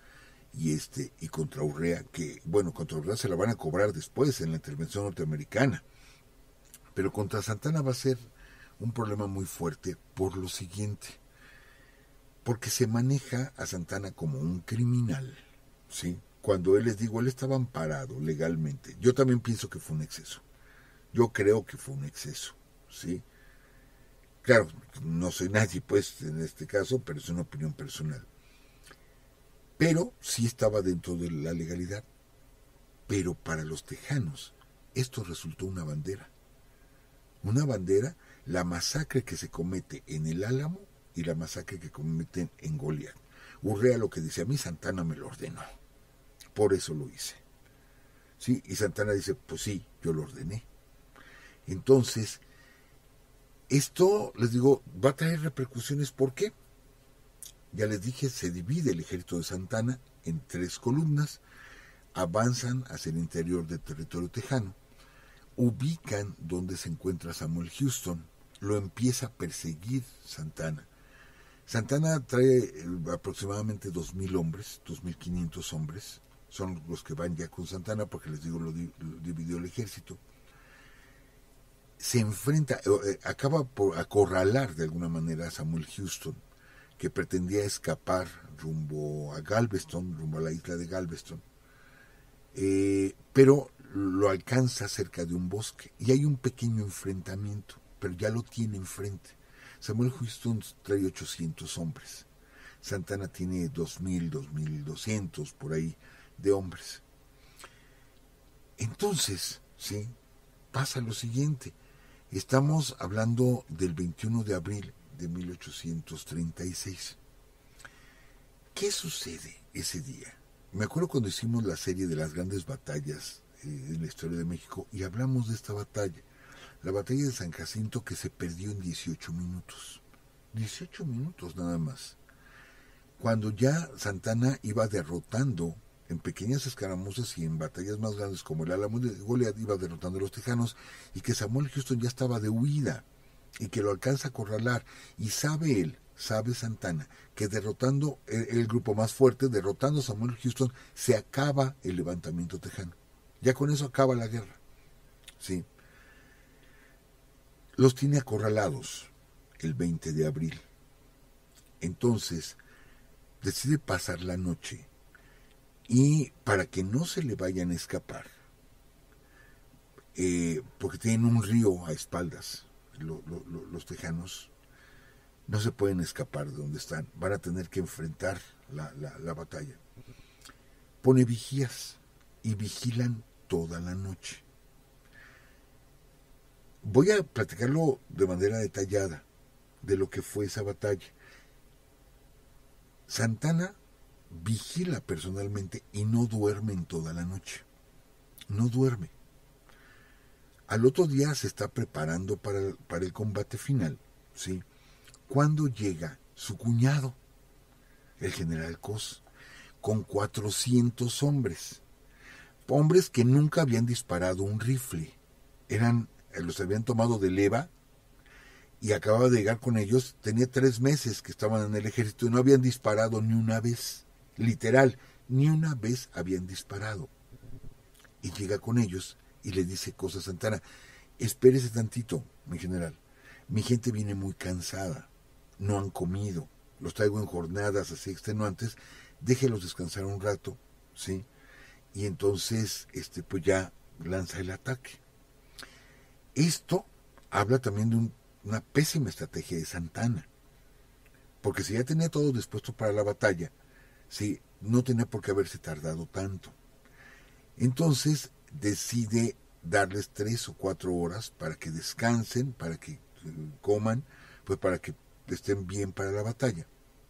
y contra Urrea, que, bueno, contra Urrea se la van a cobrar después en la intervención norteamericana. Pero contra Santa Anna va a ser un problema muy fuerte por lo siguiente. Porque se maneja a Santa Anna como un criminal, ¿sí? Cuando él estaba amparado legalmente. Yo también pienso que fue un exceso. Yo creo que fue un exceso, ¿sí? Claro, no soy nadie, pues, en este caso, pero es una opinión personal. Pero sí estaba dentro de la legalidad. Pero para los tejanos, esto resultó una bandera. Una bandera, la masacre que se comete en el Álamo y la masacre que cometen en Goliat. Urrea lo que dice, a mí Santa Anna me lo ordenó. Por eso lo hice. ¿Sí? Y Santa Anna dice, pues sí, yo lo ordené. Entonces, esto, les digo, va a traer repercusiones. ¿Por qué? Ya les dije, se divide el ejército de Santa Anna en 3 columnas, avanzan hacia el interior del territorio tejano, ubican donde se encuentra Samuel Houston, lo empieza a perseguir Santa Anna. Santa Anna trae aproximadamente 2,000 hombres, 2,500 hombres, son los que van ya con Santa Anna, porque les digo, lo dividió el ejército. Se enfrenta, acaba por acorralar de alguna manera a Samuel Houston, que pretendía escapar rumbo a Galveston, rumbo a la isla de Galveston, pero lo alcanza cerca de un bosque y hay un pequeño enfrentamiento, pero ya lo tiene enfrente. Samuel Houston trae 800 hombres, Santa Anna tiene 2,000, 2,200 por ahí de hombres. Entonces, ¿sí?, pasa lo siguiente. Estamos hablando del 21 de abril de 1836. ¿Qué sucede ese día? Me acuerdo cuando hicimos la serie de las grandes batallas en la historia de México y hablamos de esta batalla. La batalla de San Jacinto, que se perdió en 18 minutos. 18 minutos nada más. Cuando ya Santa Anna iba derrotando en pequeñas escaramuzas y en batallas más grandes como el Álamo de Goliat, iba derrotando a los tejanos, y que Samuel Houston ya estaba de huida y que lo alcanza a acorralar, y sabe Santa Anna, que derrotando el grupo más fuerte, derrotando a Samuel Houston, se acaba el levantamiento tejano. Ya con eso acaba la guerra. ¿Sí? Los tiene acorralados el 20 de abril. Entonces decide pasar la noche, y para que no se le vayan a escapar, porque tienen un río a espaldas, los tejanos no se pueden escapar de donde están, van a tener que enfrentar la batalla. Pone vigías y vigilan toda la noche. Voy a platicarlo de manera detallada de lo que fue esa batalla. Santa Anna vigila personalmente y no duerme en toda la noche. No duerme. Al otro día se está preparando para el combate final, ¿sí?, cuando llega su cuñado, el general Cos, con 400 hombres. Hombres que nunca habían disparado un rifle. Los habían tomado de leva y acababa de llegar con ellos, tenía 3 meses que estaban en el ejército y no habían disparado ni una vez, literal, ni una vez habían disparado. Y llega con ellos y le dice cosas a Santana: espérese tantito, mi general, mi gente viene muy cansada, no han comido, los traigo en jornadas así extenuantes, déjelos descansar un rato, ¿sí? Y entonces, pues ya lanza el ataque. Esto habla también de una pésima estrategia de Santana, porque si ya tenía todo dispuesto para la batalla, sí, no tenía por qué haberse tardado tanto. Entonces decide darles 3 o 4 horas para que descansen, para que coman, pues para que estén bien para la batalla.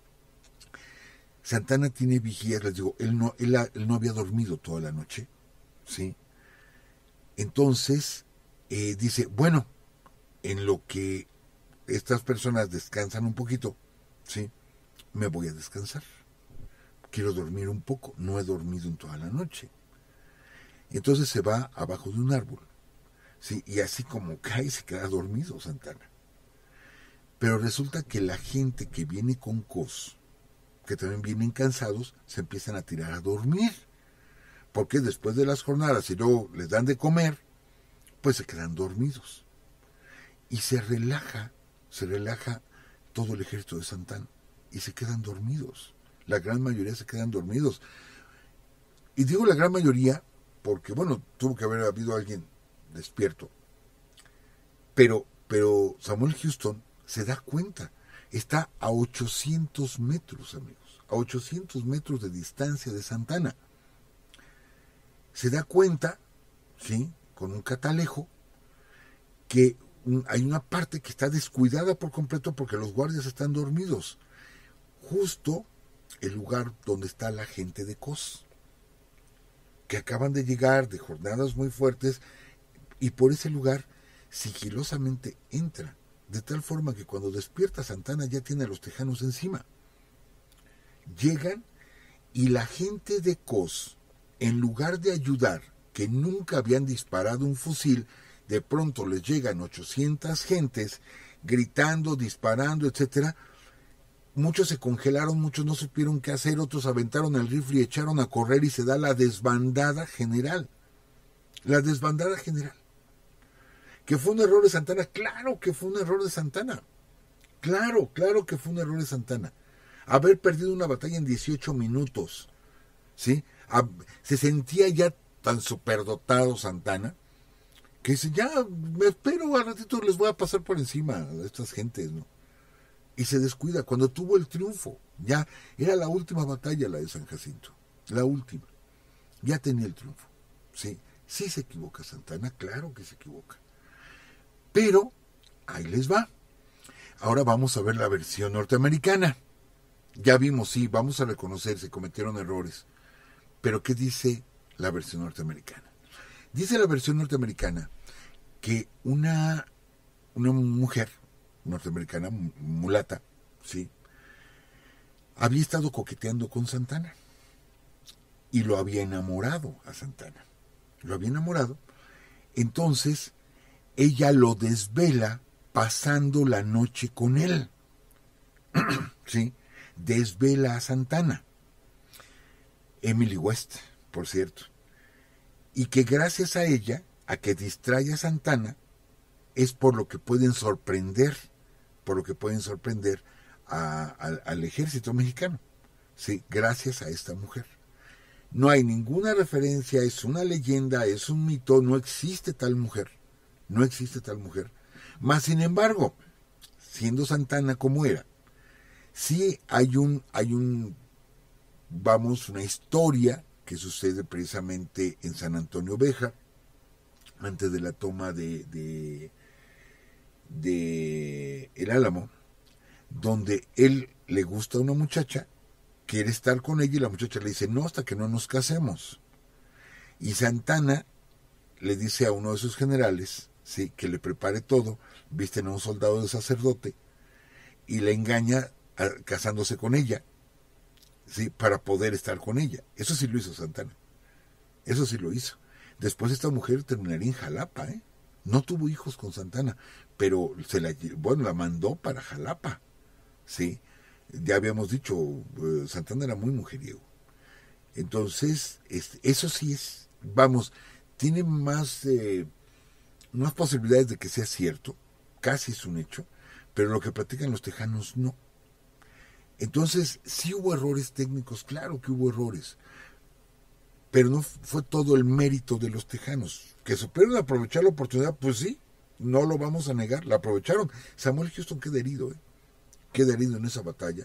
Santana tiene vigías, les digo, él no había dormido toda la noche, ¿sí? Entonces dice, bueno, en lo que estas personas descansan un poquito, ¿sí? Me voy a descansar. Quiero dormir un poco, no he dormido en toda la noche. Entonces se va abajo de un árbol, ¿sí? Y así como cae, se queda dormido Santana. Pero resulta que la gente que viene con COS, que también vienen cansados, se empiezan a tirar a dormir. Porque después de las jornadas, y luego les dan de comer, pues se quedan dormidos. Y se relaja todo el ejército de Santana. Y se quedan dormidos. La gran mayoría se quedan dormidos. Y digo la gran mayoría porque, bueno, tuvo que haber habido alguien despierto. Pero Samuel Houston se da cuenta. Está a 800 metros, amigos. A 800 metros de distancia de Santana. Se da cuenta, ¿sí?, con un catalejo, que hay una parte que está descuidada por completo porque los guardias están dormidos. Justo el lugar donde está la gente de COS, que acaban de llegar de jornadas muy fuertes, y por ese lugar sigilosamente entra, de tal forma que cuando despierta Santana ya tiene a los tejanos encima. Llegan y la gente de COS, en lugar de ayudar, que nunca habían disparado un fusil, de pronto les llegan 800 gentes gritando, disparando, etcétera. Muchos se congelaron, muchos no supieron qué hacer, otros aventaron el rifle y echaron a correr, y se da la desbandada general. La desbandada general. ¿Que fue un error de Santana? Claro que fue un error de Santana. Claro que fue un error de Santana. Haber perdido una batalla en 18 minutos, ¿sí? Se sentía ya tan superdotado Santana, que dice, ya me espero, al ratito les voy a pasar por encima a estas gentes, ¿no? Y se descuida cuando tuvo el triunfo. Ya era la última batalla, la de San Jacinto. La última. Ya tenía el triunfo. Sí, sí se equivoca Santana, claro que se equivoca. Pero ahí les va. Ahora vamos a ver la versión norteamericana. Ya vimos, sí, vamos a reconocer, se cometieron errores. Pero ¿qué dice la versión norteamericana? Dice la versión norteamericana que una mujer norteamericana, mulata, ¿sí?, había estado coqueteando con Santana y lo había enamorado a Santana. Lo había enamorado. Entonces ella lo desvela pasando la noche con él. ¿Sí? Desvela a Santana. Emily West, por cierto. Y que gracias a ella, a que distrae a Santana, es por lo que pueden sorprender al ejército mexicano. Sí, gracias a esta mujer. No hay ninguna referencia, es una leyenda, es un mito, no existe tal mujer. No existe tal mujer. Mas, sin embargo, siendo Santana como era, sí hay una historia que sucede precisamente en San Antonio Béjar, antes de la toma de El Álamo, donde él le gusta a una muchacha, quiere estar con ella, y la muchacha le dice, no, hasta que no nos casemos. Y Santana le dice a uno de sus generales, sí, que le prepare todo, visten a un soldado de sacerdote, y le engaña casándose con ella, sí, para poder estar con ella. Eso sí lo hizo Santana. Eso sí lo hizo. Después esta mujer terminaría en Jalapa, No tuvo hijos con Santana, pero la mandó para Jalapa, ¿sí? Ya habíamos dicho, Santana era muy mujeriego. Entonces, eso sí es, vamos, tiene más posibilidades de que sea cierto, casi es un hecho, pero lo que platican los tejanos no. Entonces, sí hubo errores técnicos, claro que hubo errores, pero no fue todo el mérito de los tejanos. Que supieron aprovechar la oportunidad, pues sí, no lo vamos a negar, la aprovecharon. Samuel Houston queda herido en esa batalla.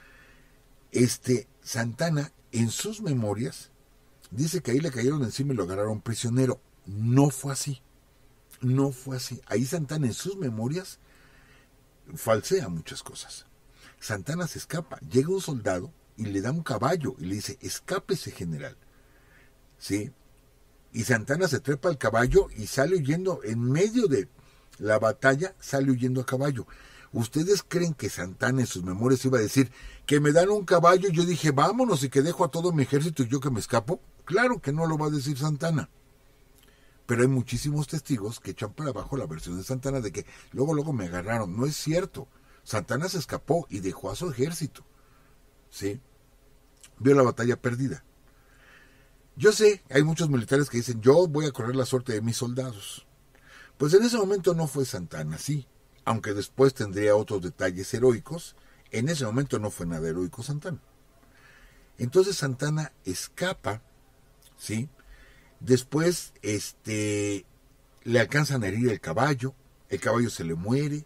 Santana, en sus memorias, dice que ahí le cayeron encima y lo agarraron prisionero. No fue así. Ahí Santana, en sus memorias, falsea muchas cosas. Santana se escapa, llega un soldado y le da un caballo y le dice, escápese, general. ¿Sí? Y Santana se trepa al caballo y sale huyendo, en medio de la batalla, sale huyendo a caballo. ¿Ustedes creen que Santana en sus memorias iba a decir que me dan un caballo y yo dije vámonos y que dejo a todo mi ejército y yo que me escapo? Claro que no lo va a decir Santana. Pero hay muchísimos testigos que echan para abajo la versión de Santana de que luego me agarraron. No es cierto. Santana se escapó y dejó a su ejército. ¿Sí? Vio la batalla perdida. Yo sé, hay muchos militares que dicen, yo voy a correr la suerte de mis soldados. Pues en ese momento no fue Santana, sí. Aunque después tendría otros detalles heroicos, en ese momento no fue nada heroico Santana. Entonces Santana escapa, ¿sí? Después, le alcanzan a herir el caballo se le muere,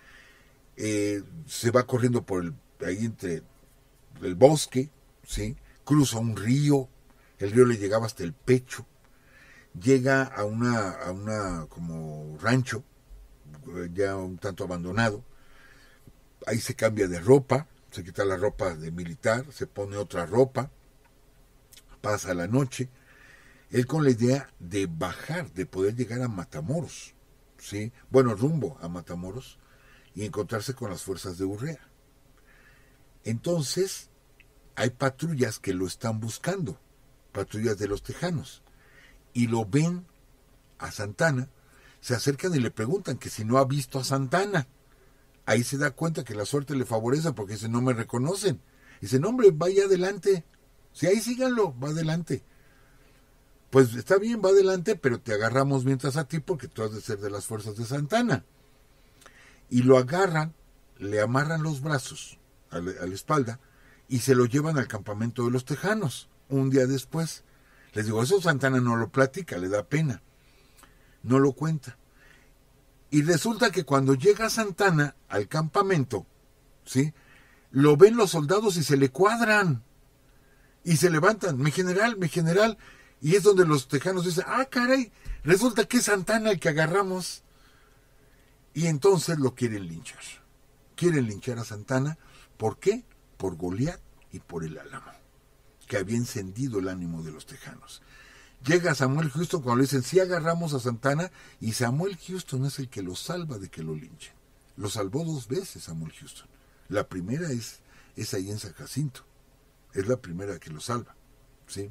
se va corriendo ahí entre el bosque, ¿sí? Cruza un río, el río le llegaba hasta el pecho, llega a una como rancho, ya un tanto abandonado, ahí se cambia de ropa, se quita la ropa de militar, se pone otra ropa, pasa la noche, él con la idea de bajar, de poder llegar a Matamoros, ¿sí? Bueno, rumbo a Matamoros, y encontrarse con las fuerzas de Urrea. Entonces, hay patrullas que lo están buscando, patrullas de los tejanos, y lo ven a Santana, se acercan y le preguntan que si no ha visto a Santana. Ahí se da cuenta que la suerte le favorece porque dice, no me reconocen. Dice, no hombre, vaya adelante. Si ahí síganlo, va adelante. Pues está bien, va adelante, pero te agarramos mientras a ti porque tú has de ser de las fuerzas de Santana. Y lo agarran, le amarran los brazos a la espalda y se lo llevan al campamento de los tejanos un día después. Les digo, eso Santana no lo platica, le da pena. No lo cuenta. Y resulta que cuando llega Santana al campamento, ¿sí? Lo ven los soldados y se le cuadran. Y se levantan, mi general. Y es donde los tejanos dicen, ah, caray, resulta que es Santana el que agarramos. Y entonces lo quieren linchar. Quieren linchar a Santana. ¿Por qué? Por Goliat y por el Álamo, que había encendido el ánimo de los tejanos. Llega Samuel Houston cuando le dicen, sí agarramos a Santana, y Samuel Houston es el que lo salva de que lo linchen. Lo salvó 2 veces Samuel Houston. La primera es ahí en San Jacinto. Es la primera que lo salva. ¿Sí?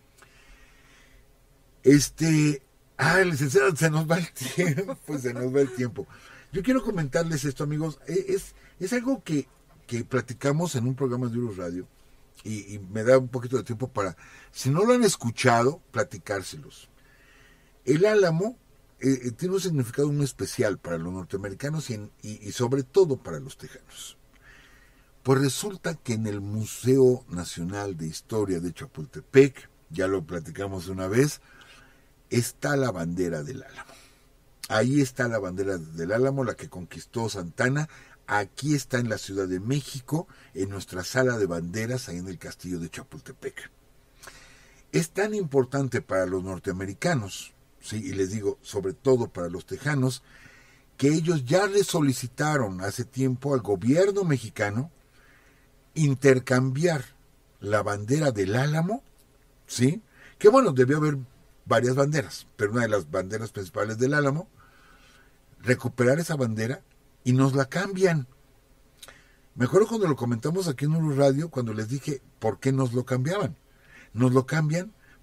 Licenciado, se nos va el tiempo. Yo quiero comentarles esto, amigos. Es algo que platicamos en un programa de Urus Radio. Y me da un poquito de tiempo para, si no lo han escuchado, platicárselos. El Álamo tiene un significado muy especial para los norteamericanos y sobre todo para los tejanos. Pues resulta que en el Museo Nacional de Historia de Chapultepec, ya lo platicamos una vez, está la bandera del Álamo. Ahí está la bandera del Álamo, la que conquistó Santana. Aquí está en la Ciudad de México, en nuestra sala de banderas, ahí en el castillo de Chapultepec. Es tan importante para los norteamericanos, ¿sí? Y les digo, sobre todo para los tejanos, que ellos ya le solicitaron hace tiempo al gobierno mexicano intercambiar la bandera del Álamo, ¿sí? Que bueno, debió haber varias banderas, pero una de las banderas principales del Álamo, recuperar esa bandera y nos la cambian. Me acuerdo cuando lo comentamos aquí en Urus Radio, cuando les dije por qué nos lo cambiaban. Nos lo cambian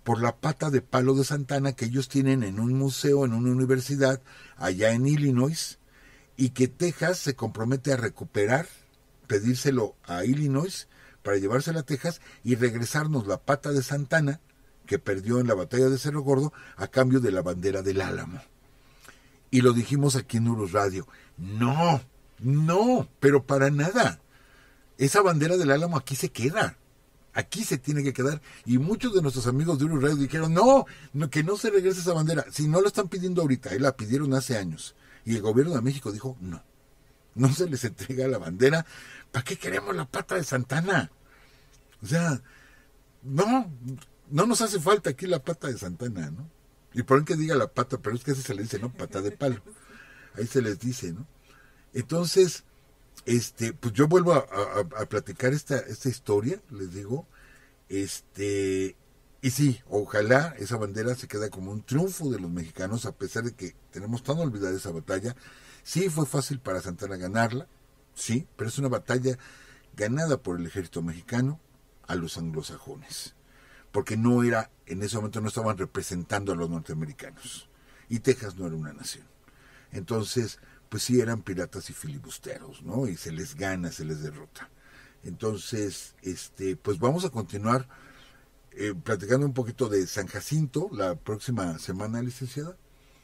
por la pata de palo de Santana que ellos tienen en un museo, en una universidad, allá en Illinois, y que Texas se compromete a recuperar, pedírselo a Illinois para llevársela a Texas y regresarnos la pata de Santana, que perdió en la batalla de Cerro Gordo, a cambio de la bandera del Álamo. Y lo dijimos aquí en Urus Radio. No, pero para nada. Esa bandera del Álamo aquí se queda. Aquí se tiene que quedar. Y muchos de nuestros amigos de Urus Radio dijeron, no, que no se regrese esa bandera. Si no la están pidiendo ahorita, la pidieron hace años. Y el gobierno de México dijo, no se les entrega la bandera. ¿Para qué queremos la pata de Santana? O sea, no nos hace falta aquí la pata de Santana, ¿no? Y por que diga la pata, pero es que así se le dice, ¿no? Pata de palo. Ahí se les dice, ¿no? Entonces, pues yo vuelvo a platicar esta historia, les digo, y sí, ojalá esa bandera se quede como un triunfo de los mexicanos, a pesar de que tenemos tan olvidada esa batalla. Sí fue fácil para Santana ganarla, sí, pero es una batalla ganada por el ejército mexicano a los anglosajones, porque en ese momento no estaban representando a los norteamericanos, y Texas no era una nación. Entonces, pues sí eran piratas y filibusteros, ¿no? Y se les gana, se les derrota. Entonces, pues vamos a continuar platicando un poquito de San Jacinto la próxima semana, licenciada,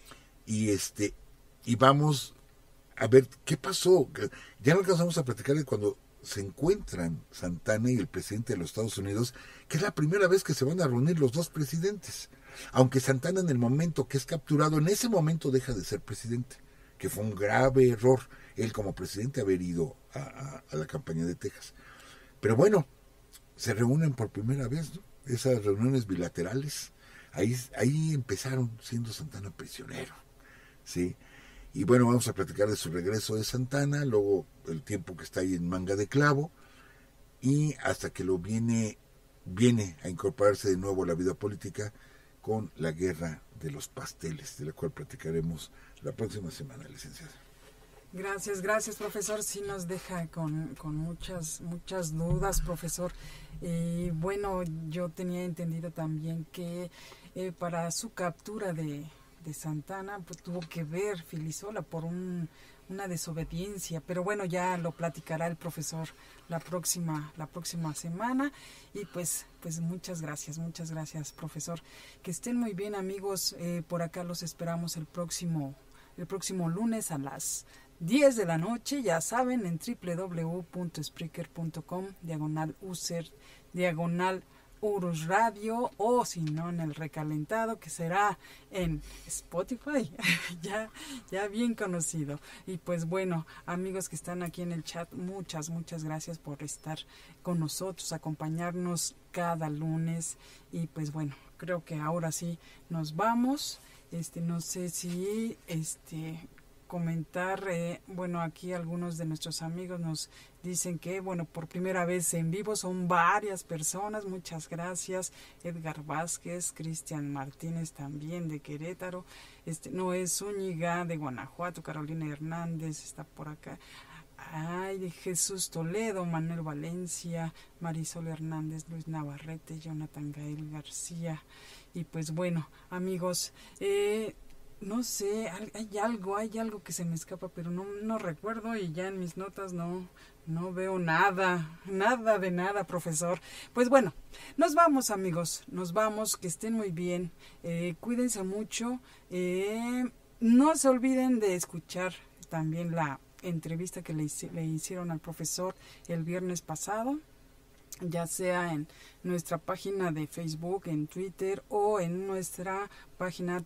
y vamos a ver qué pasó. Ya no alcanzamos a platicar de cuando se encuentran Santana y el presidente de los Estados Unidos, que es la primera vez que se van a reunir los dos presidentes. Aunque Santana, en el momento que es capturado, en ese momento deja de ser presidente, que fue un grave error él como presidente haber ido a la campaña de Texas. Pero bueno, se reúnen por primera vez, ¿no? Esas reuniones bilaterales, ahí empezaron siendo Santana prisionero, ¿sí? Y bueno, vamos a platicar de su regreso de Santana, luego el tiempo que está ahí en Manga de Clavo, y hasta que viene a incorporarse de nuevo a la vida política con la guerra de los pasteles, de la cual platicaremos la próxima semana, licenciada. Gracias, profesor. Sí nos deja con muchas dudas, profesor. Y bueno, yo tenía entendido también que para su captura de Santana, pues tuvo que ver Filisola por una desobediencia, pero bueno, ya lo platicará el profesor la próxima semana. Y pues muchas gracias, profesor. Que estén muy bien, amigos. Por acá los esperamos el próximo lunes a las 10 de la noche, ya saben, en www.spreaker.com/user Urus Radio, o si no, en el recalentado, que será en Spotify, ya bien conocido. Y pues bueno, amigos que están aquí en el chat, muchas gracias por estar con nosotros, acompañarnos cada lunes. Y pues bueno, creo que ahora sí nos vamos. No sé si comentar, bueno, aquí algunos de nuestros amigos nos dicen que, bueno, por primera vez en vivo, son varias personas, muchas gracias. Edgar Vázquez, Cristian Martínez también de Querétaro, Noé Zúñiga de Guanajuato, Carolina Hernández está por acá, de Jesús Toledo, Manuel Valencia, Marisol Hernández, Luis Navarrete, Jonathan Gael García. Y pues bueno, amigos, no sé, hay algo que se me escapa, pero no recuerdo, y ya en mis notas no veo nada de nada, profesor. Pues bueno, nos vamos, amigos, que estén muy bien, cuídense mucho, no se olviden de escuchar también la entrevista que le hicieron al profesor el viernes pasado, ya sea en nuestra página de Facebook, en Twitter, o en nuestra página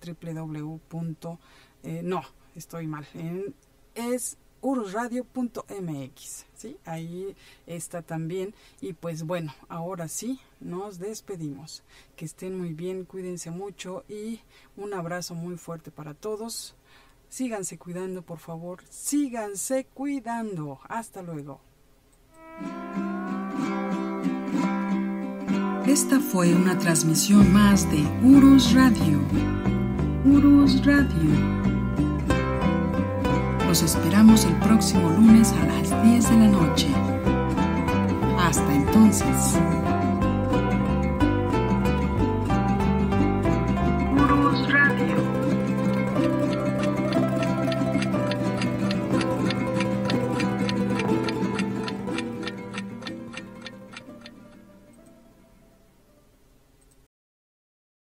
es urusradio.mx, ¿sí? Ahí está también. Y pues bueno, ahora sí, nos despedimos. Que estén muy bien, cuídense mucho, y un abrazo muy fuerte para todos. Síganse cuidando, por favor, síganse cuidando. Hasta luego. Esta fue una transmisión más de Urus Radio. Urus Radio. Los esperamos el próximo lunes a las 10 de la noche. Hasta entonces.